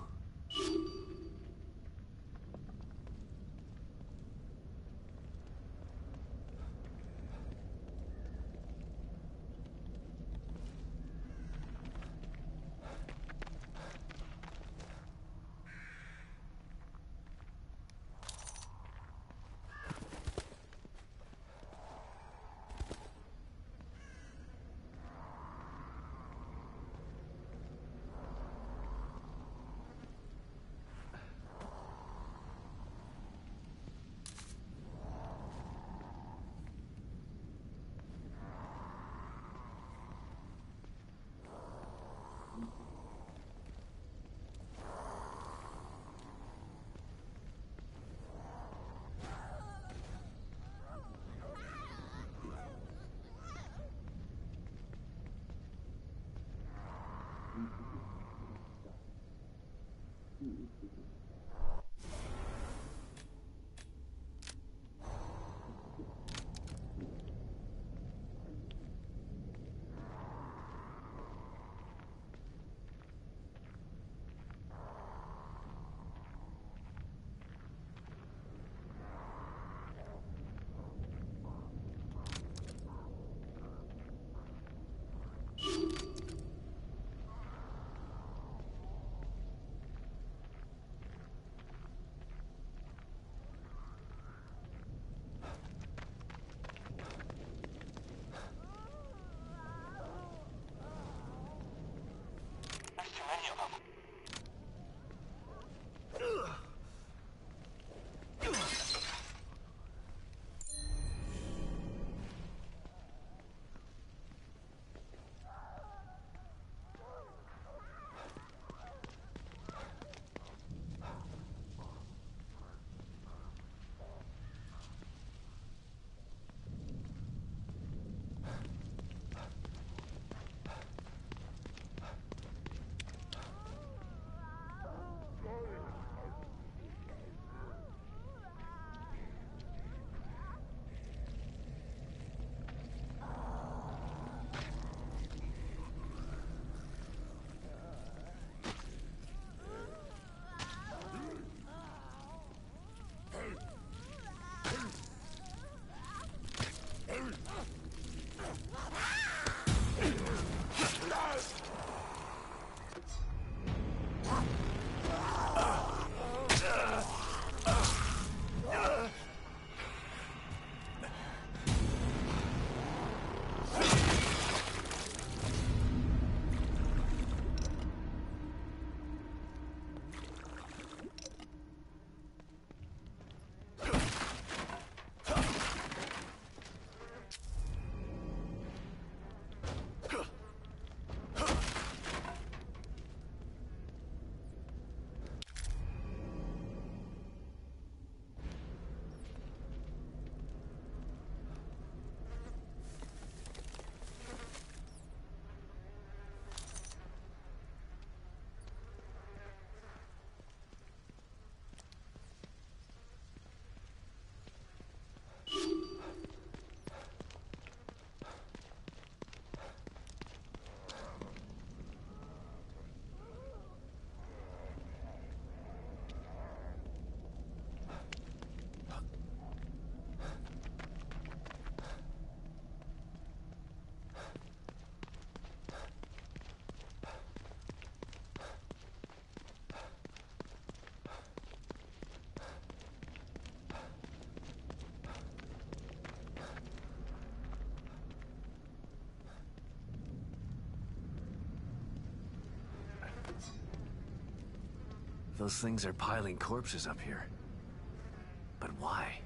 Speaker 1: Those things are piling corpses up here. But why?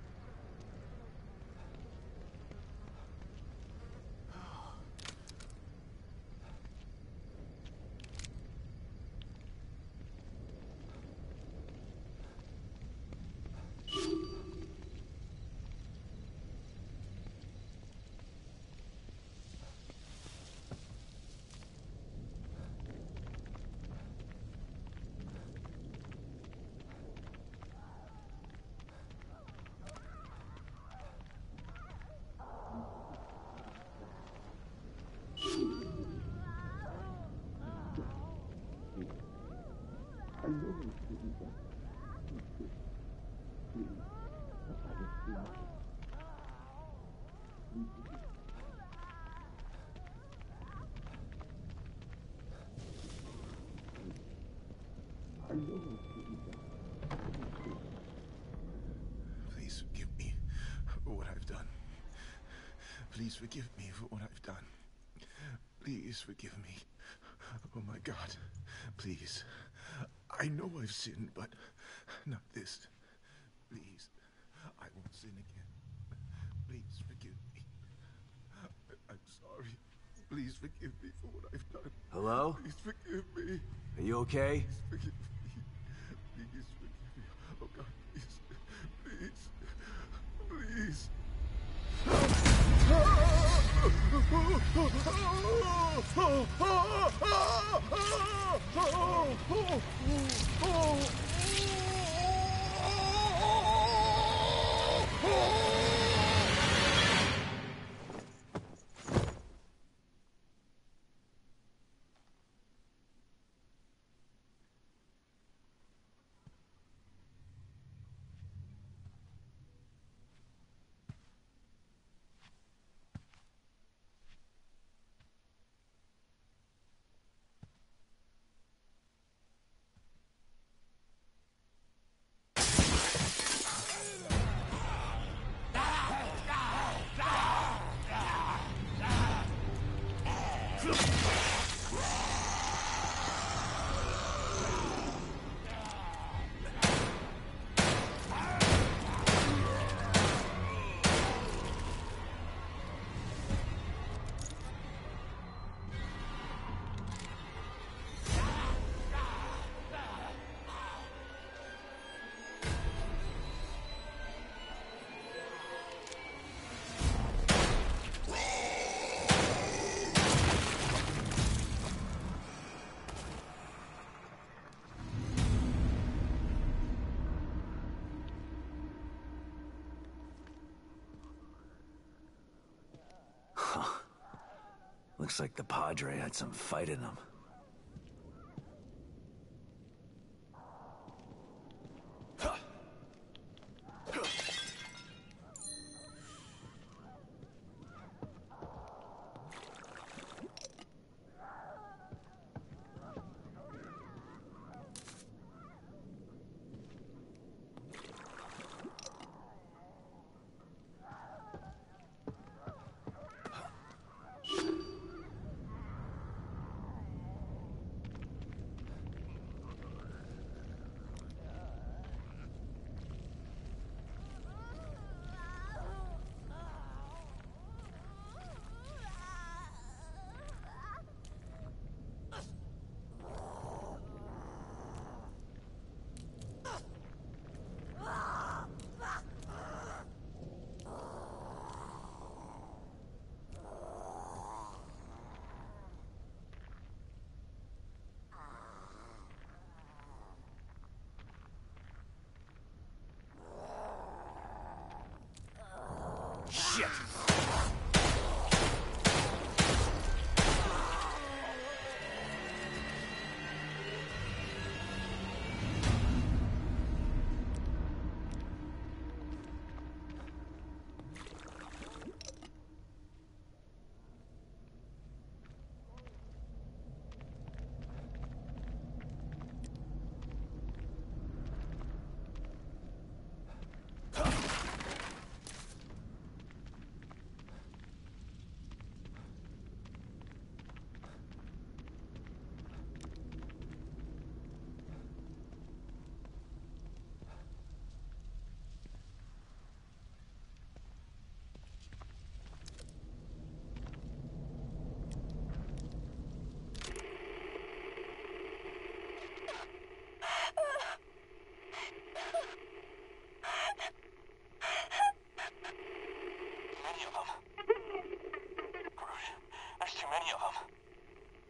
Speaker 13: Please forgive me for what I've done. Please forgive me for what I've done. Please forgive me. Oh my God. Please. I know I've sinned, but not this. Please. I won't sin again. Please forgive me. I'm sorry. Please forgive me for what I've done.
Speaker 1: Hello?
Speaker 13: Please forgive me.
Speaker 1: Are you okay?
Speaker 13: Please forgive me. Please forgive me. Oh God, please. Please.
Speaker 1: Looks like the Padre had some fight in him.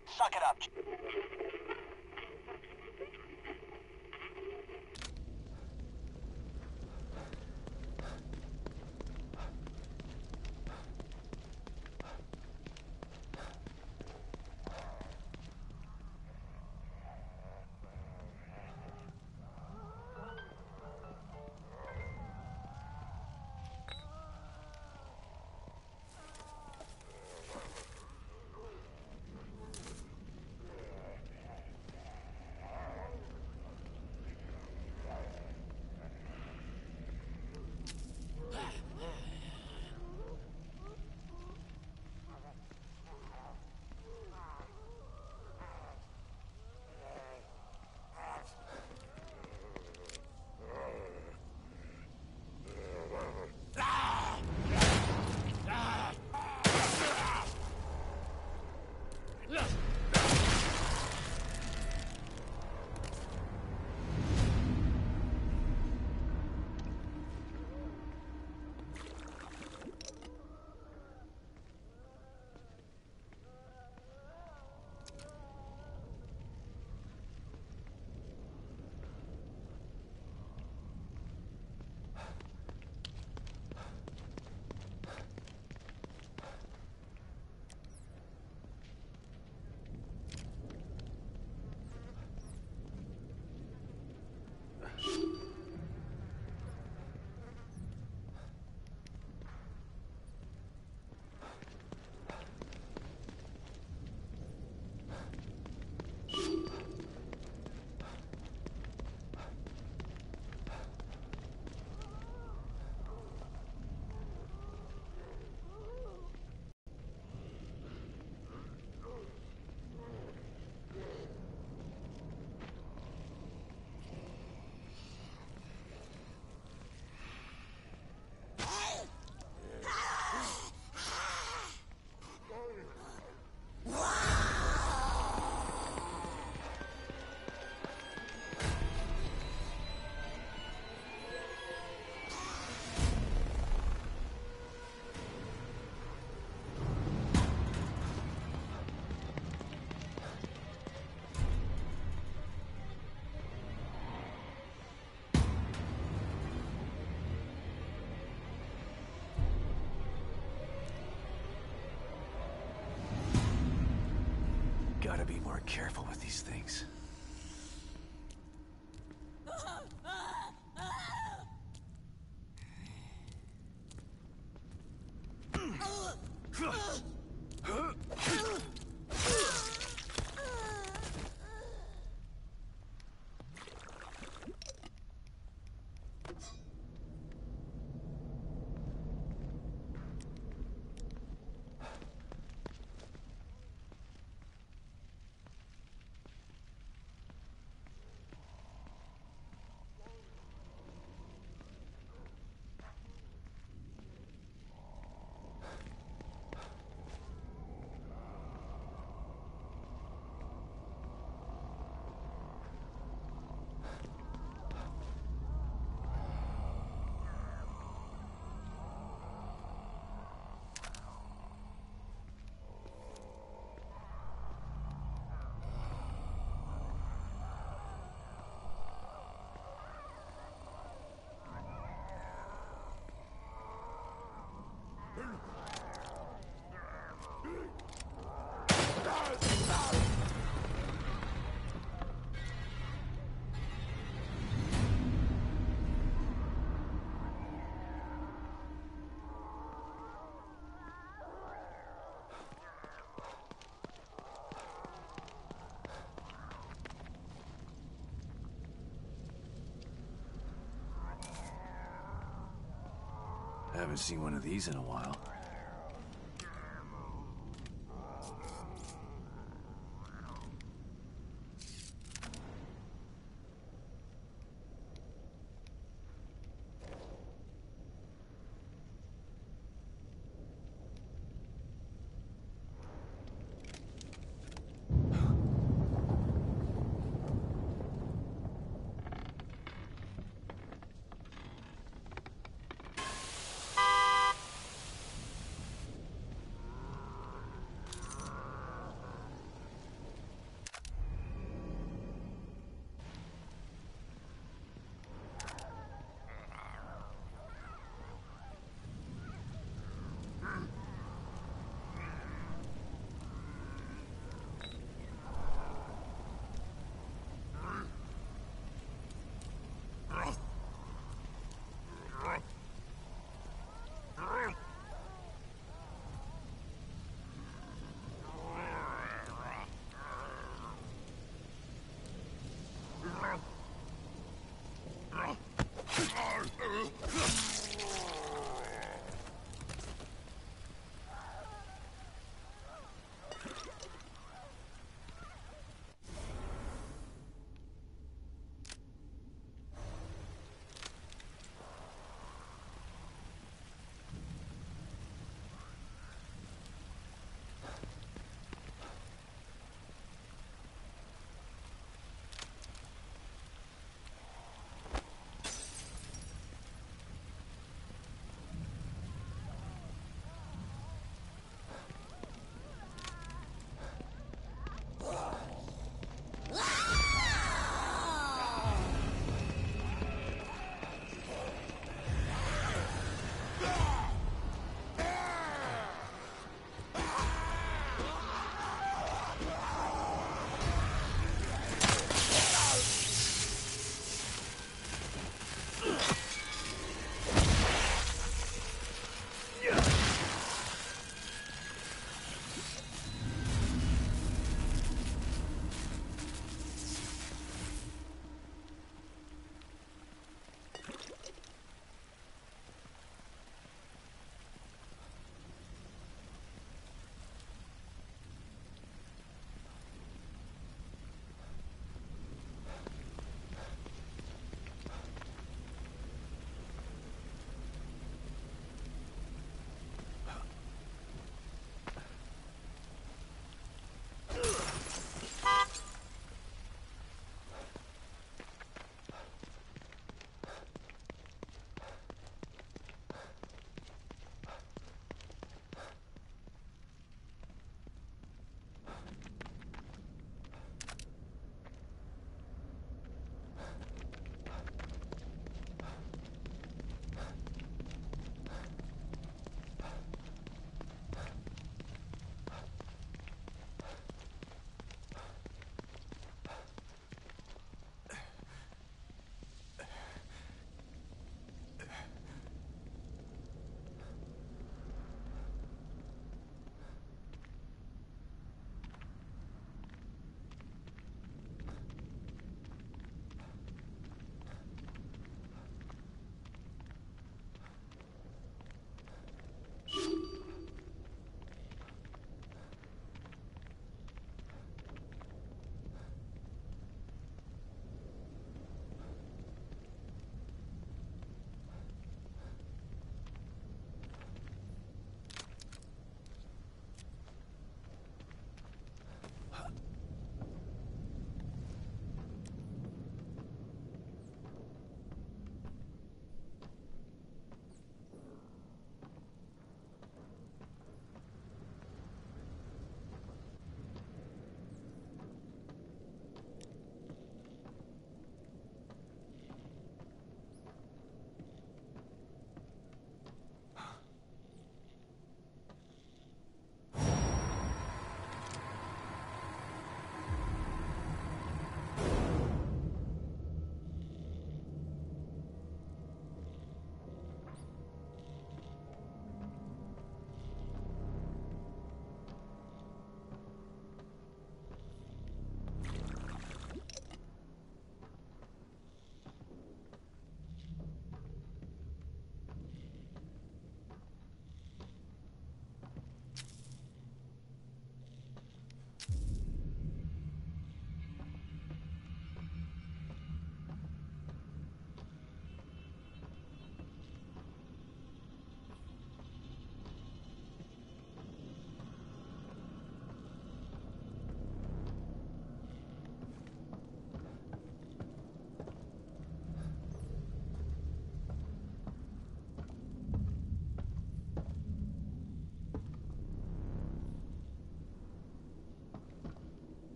Speaker 6: Suck it up.
Speaker 1: Gotta be more careful with these things. Haven't seen one of these in a while.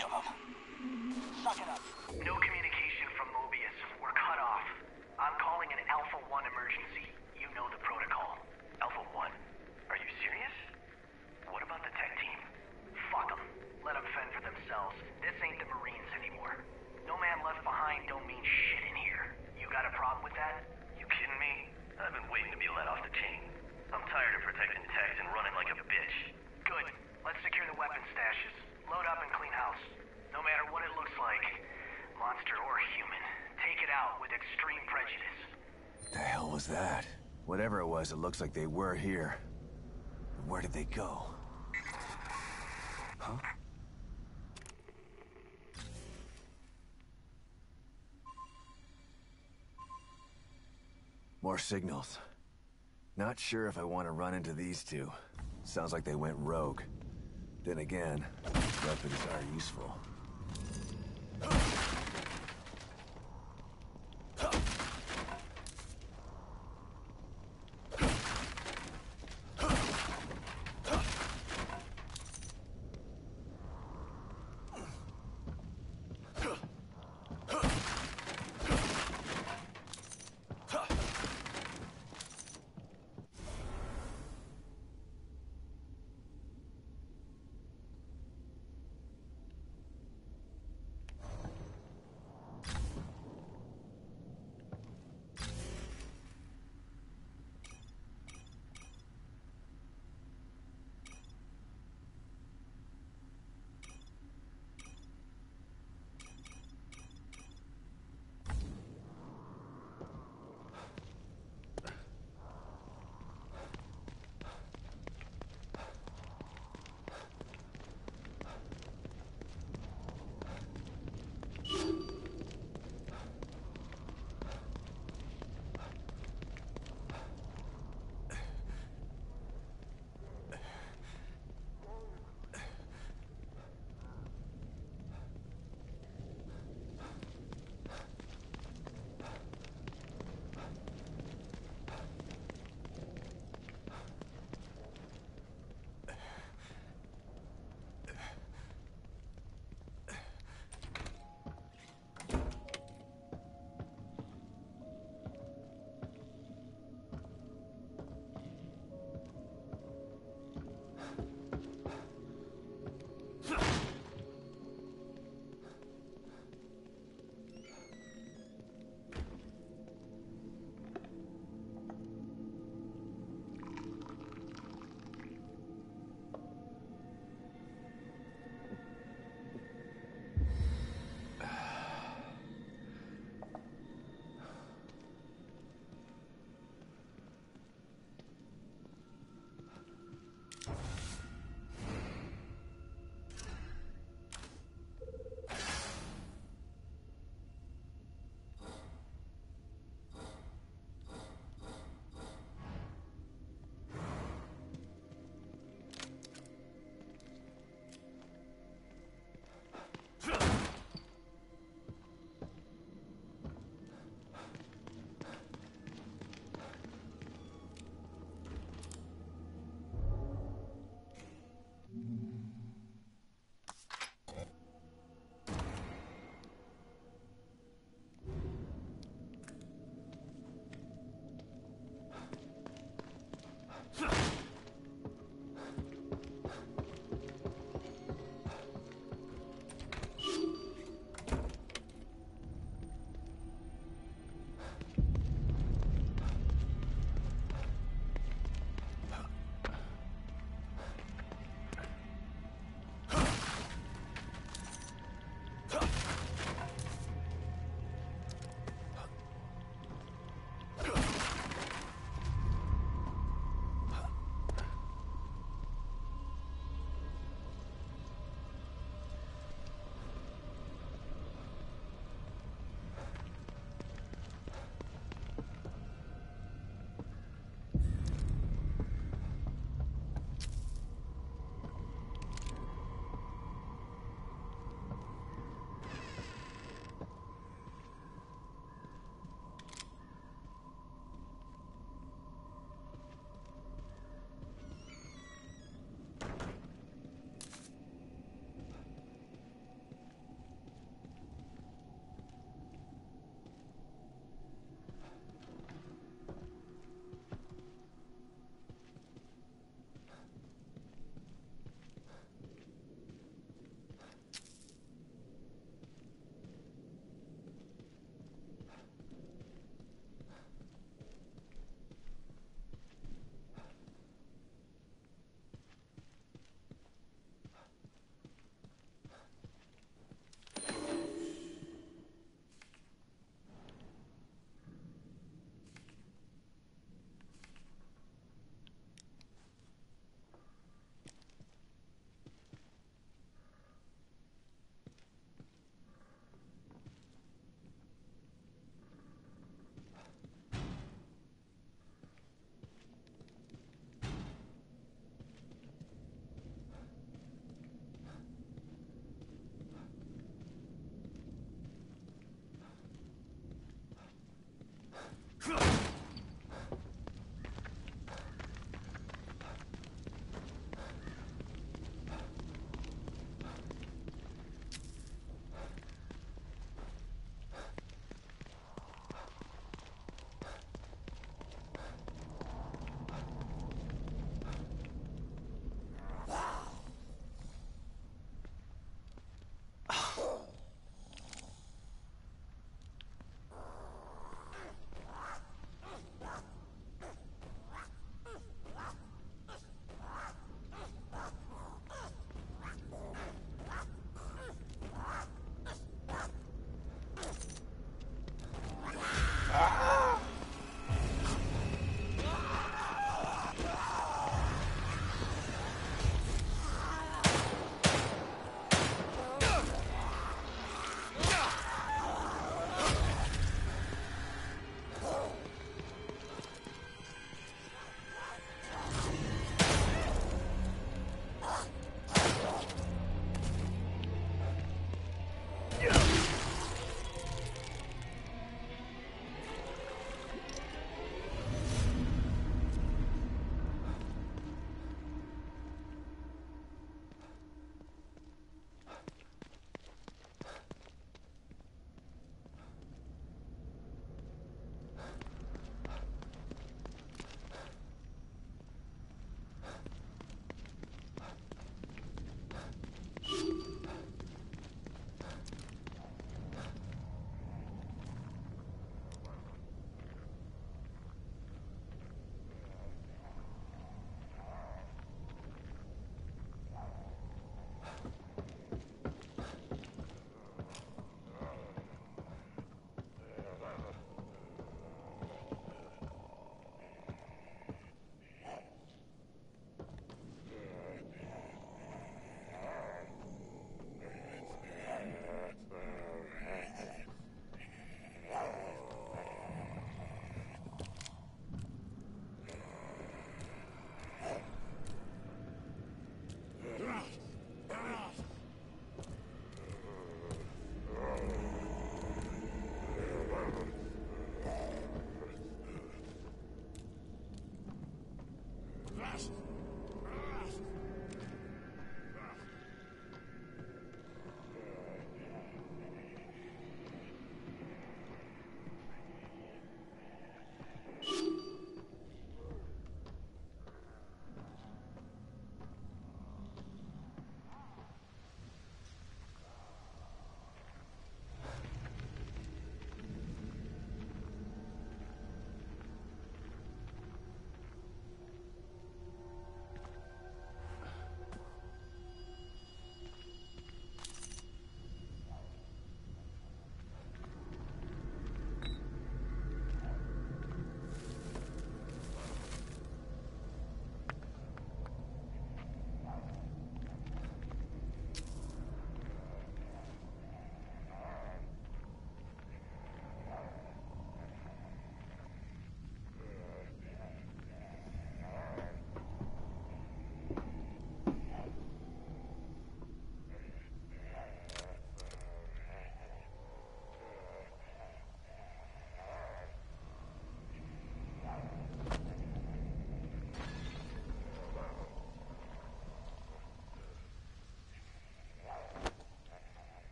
Speaker 6: of them. Suck it up. No communication from Mobius. We're cut off. I'm calling an Alpha 1 emergency. You know the protocol. Alpha 1? Are you serious? What about the tech team? Fuck them. Let them fend for themselves. This ain't the Marines anymore. No man left behind don't mean shit in here. You got a problem with that? You kidding me? I've been waiting to be let off the chain. I'm tired of protecting techs and running like a bitch. Good. Let's secure the weapon stashes. Load up and clean house. No matter what it looks like, monster or human, take it out with extreme prejudice.
Speaker 1: The hell was that? Whatever it was, it looks like they were here. Where did they go? Huh? More signals. Not sure if I want to run into these two. Sounds like they went rogue. Then again, weapons are useful.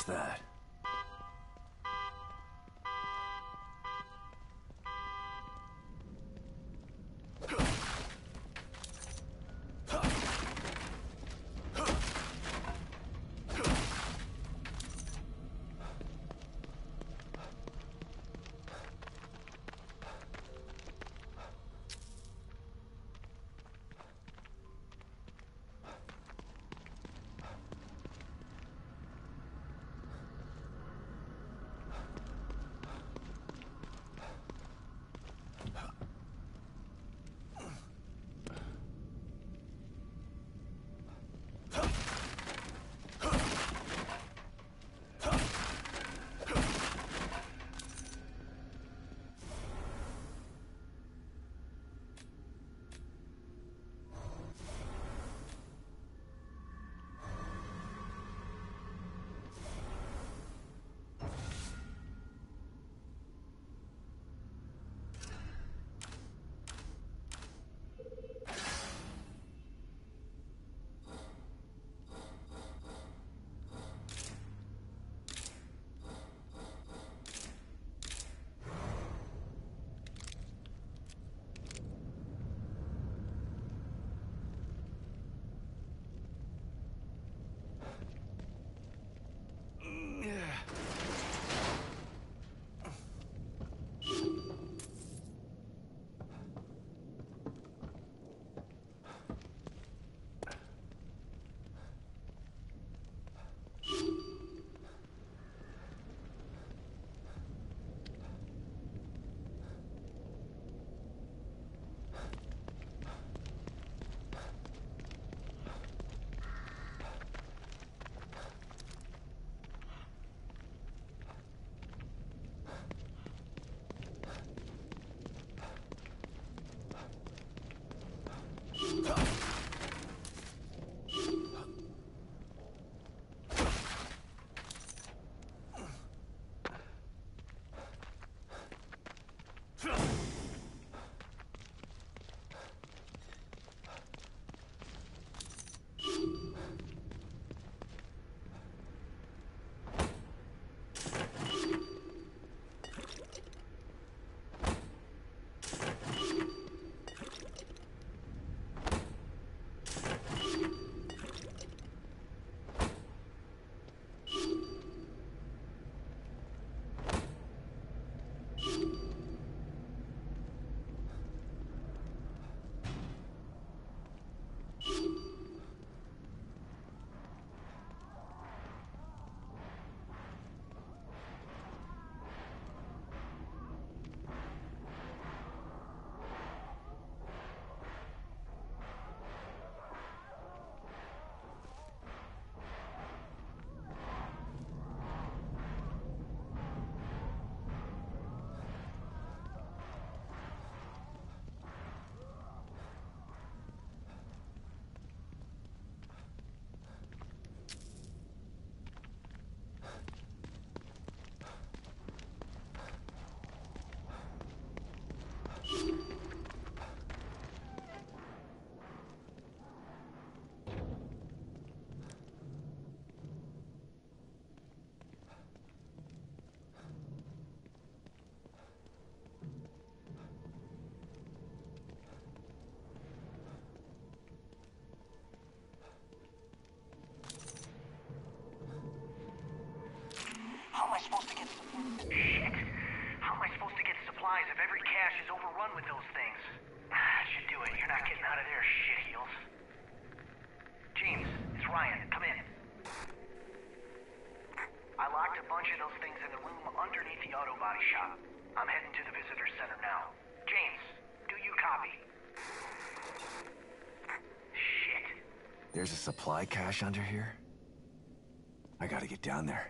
Speaker 8: What's that?
Speaker 6: supposed to get... Shit! How am I supposed to get supplies if every cache is overrun with those things? I should do it. You're not getting out of there, shitheels. James, it's Ryan. Come in. I locked a bunch of those things in the room underneath the auto body shop. I'm heading to the visitor center now. James, do you copy? Shit.
Speaker 8: There's a supply cache under here? I gotta get down there.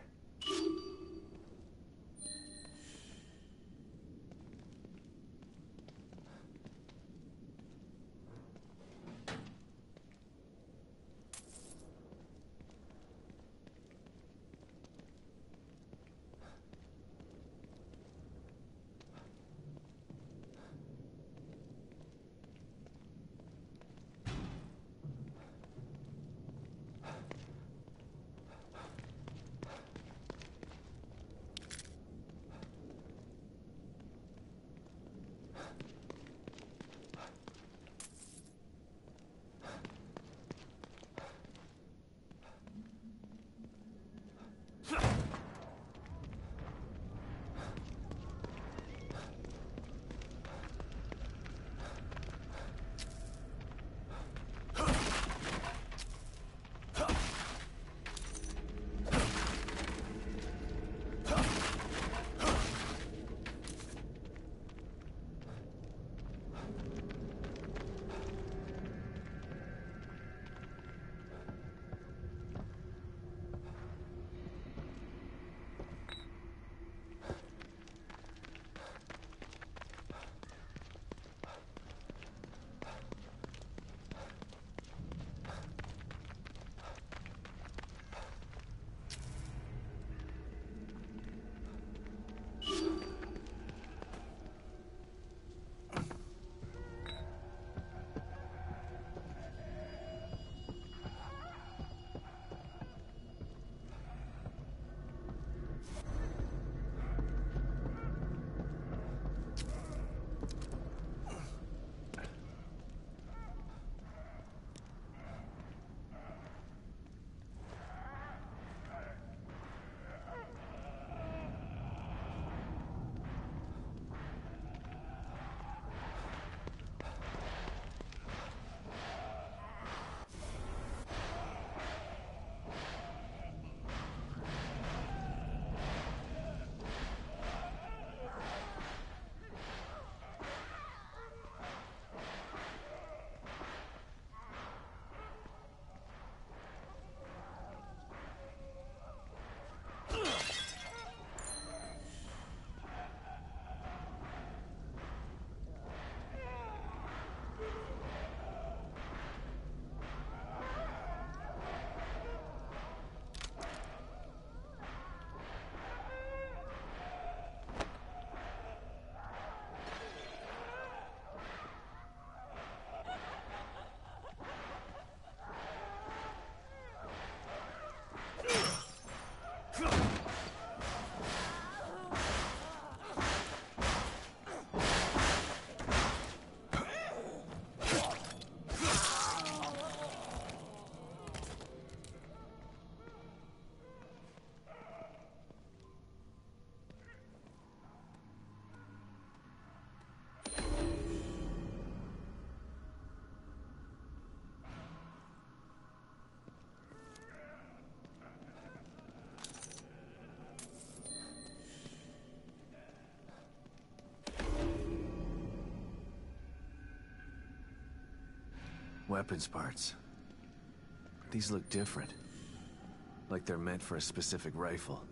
Speaker 8: weapons parts. These look different. Like they're meant for a specific rifle.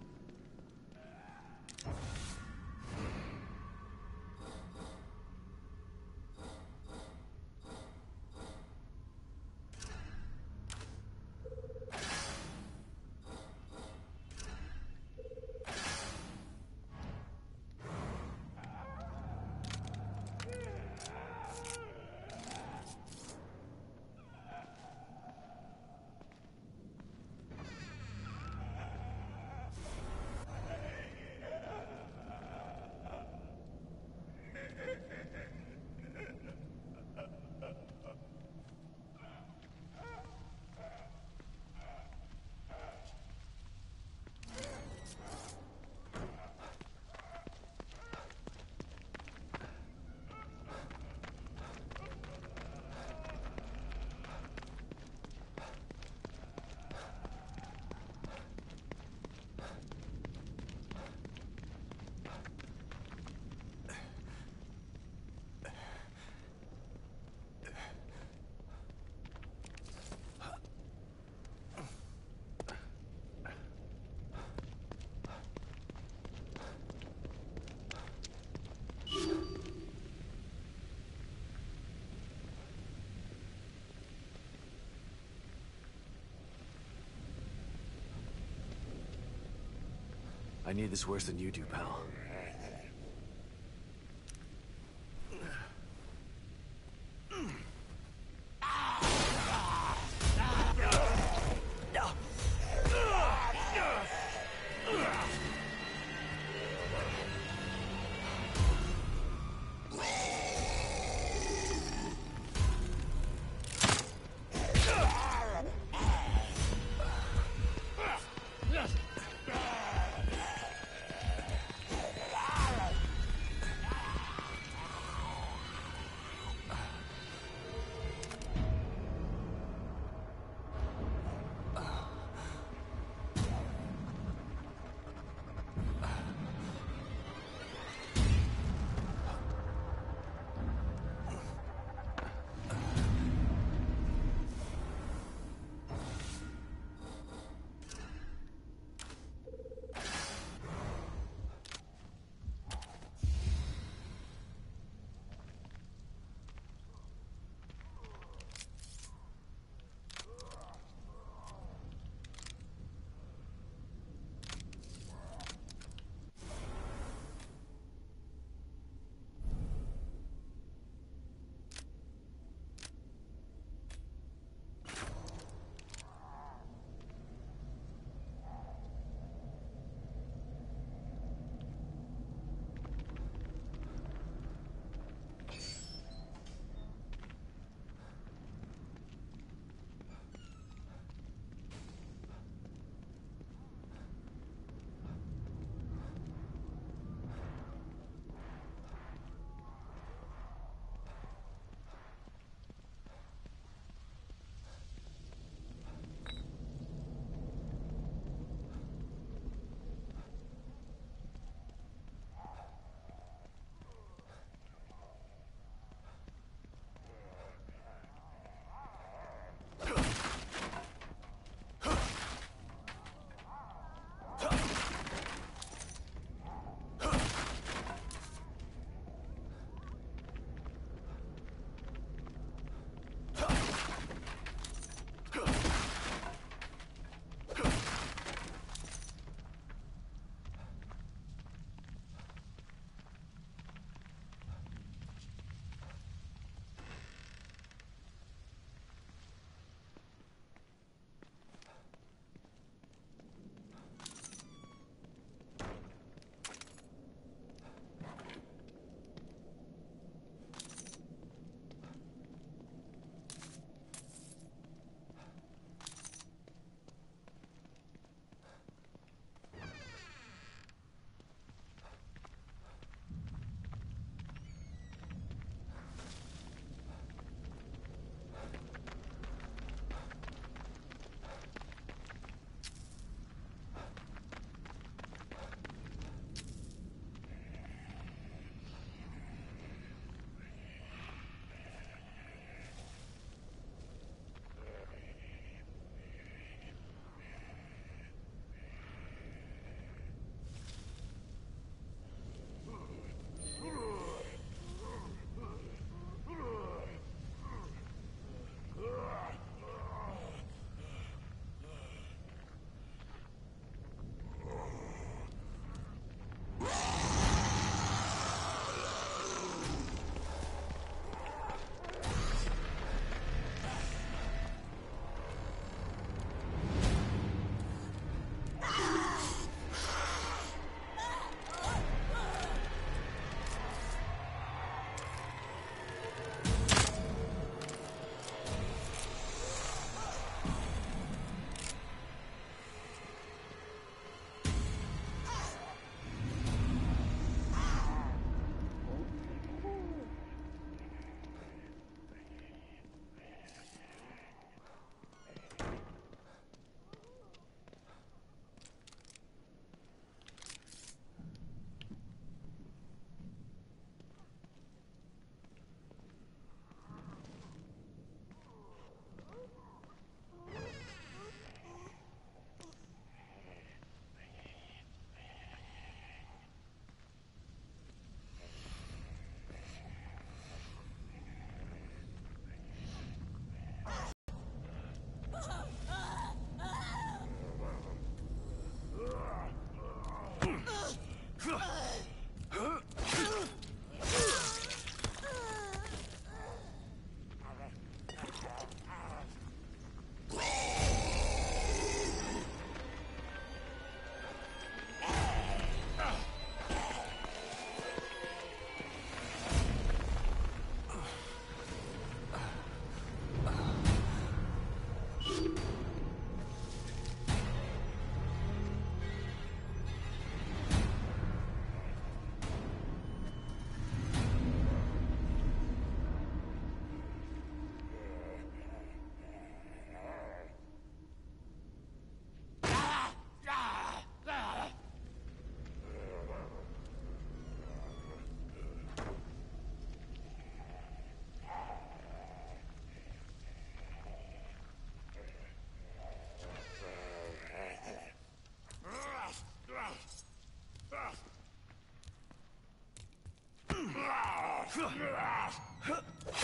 Speaker 8: I need this worse than you do, pal.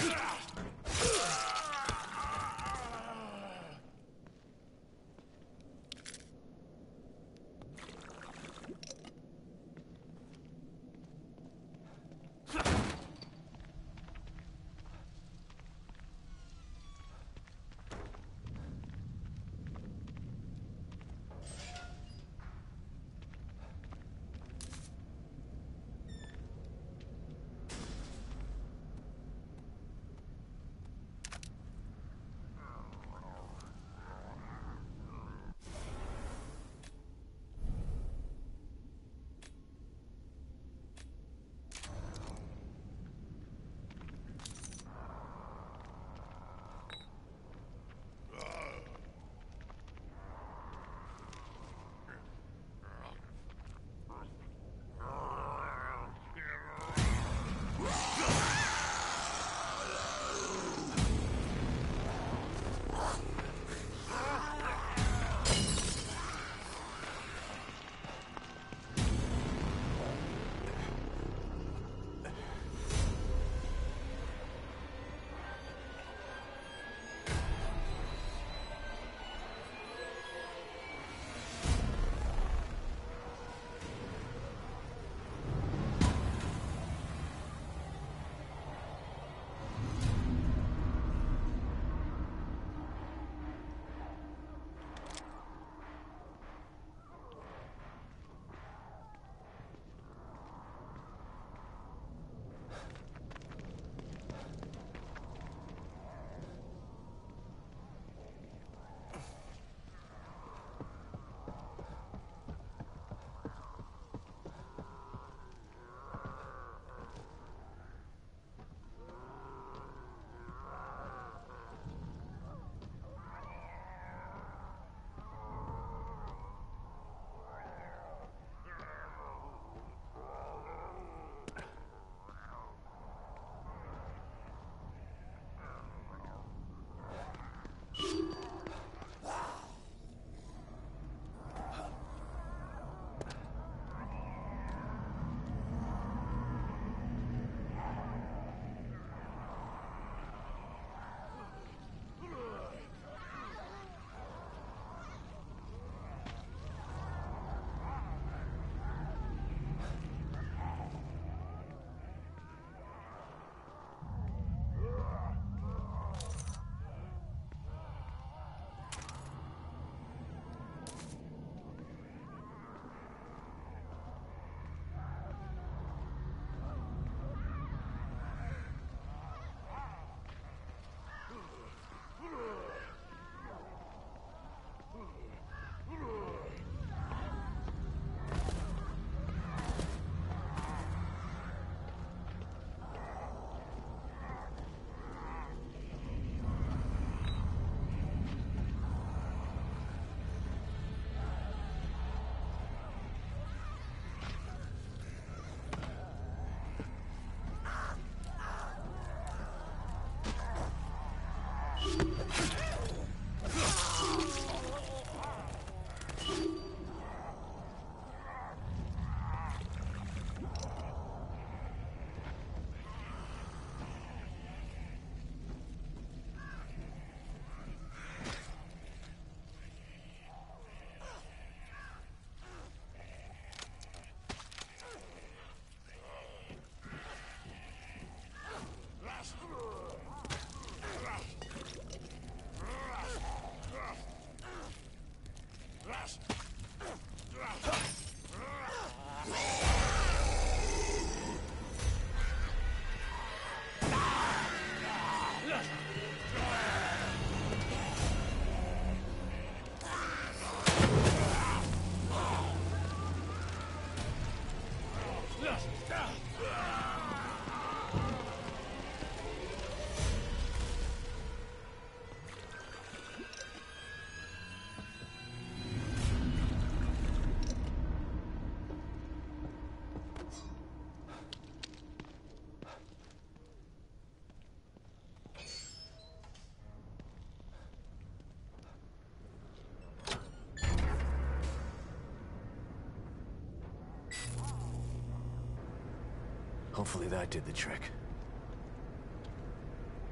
Speaker 1: Hopefully that did the trick.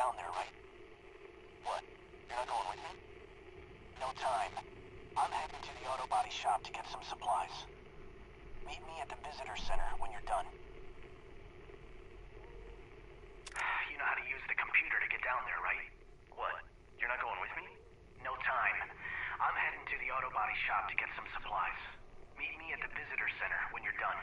Speaker 6: down there, right? What? You're not going with me? No time. I'm heading to the auto body shop to get some supplies. Meet me at the visitor center when you're done. You know how to use the computer to get down there, right? What? You're not going with me? No time. I'm heading to the auto body shop to get some supplies. Meet me at the visitor center when you're done.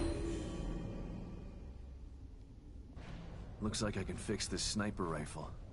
Speaker 8: Looks like I can fix this sniper rifle.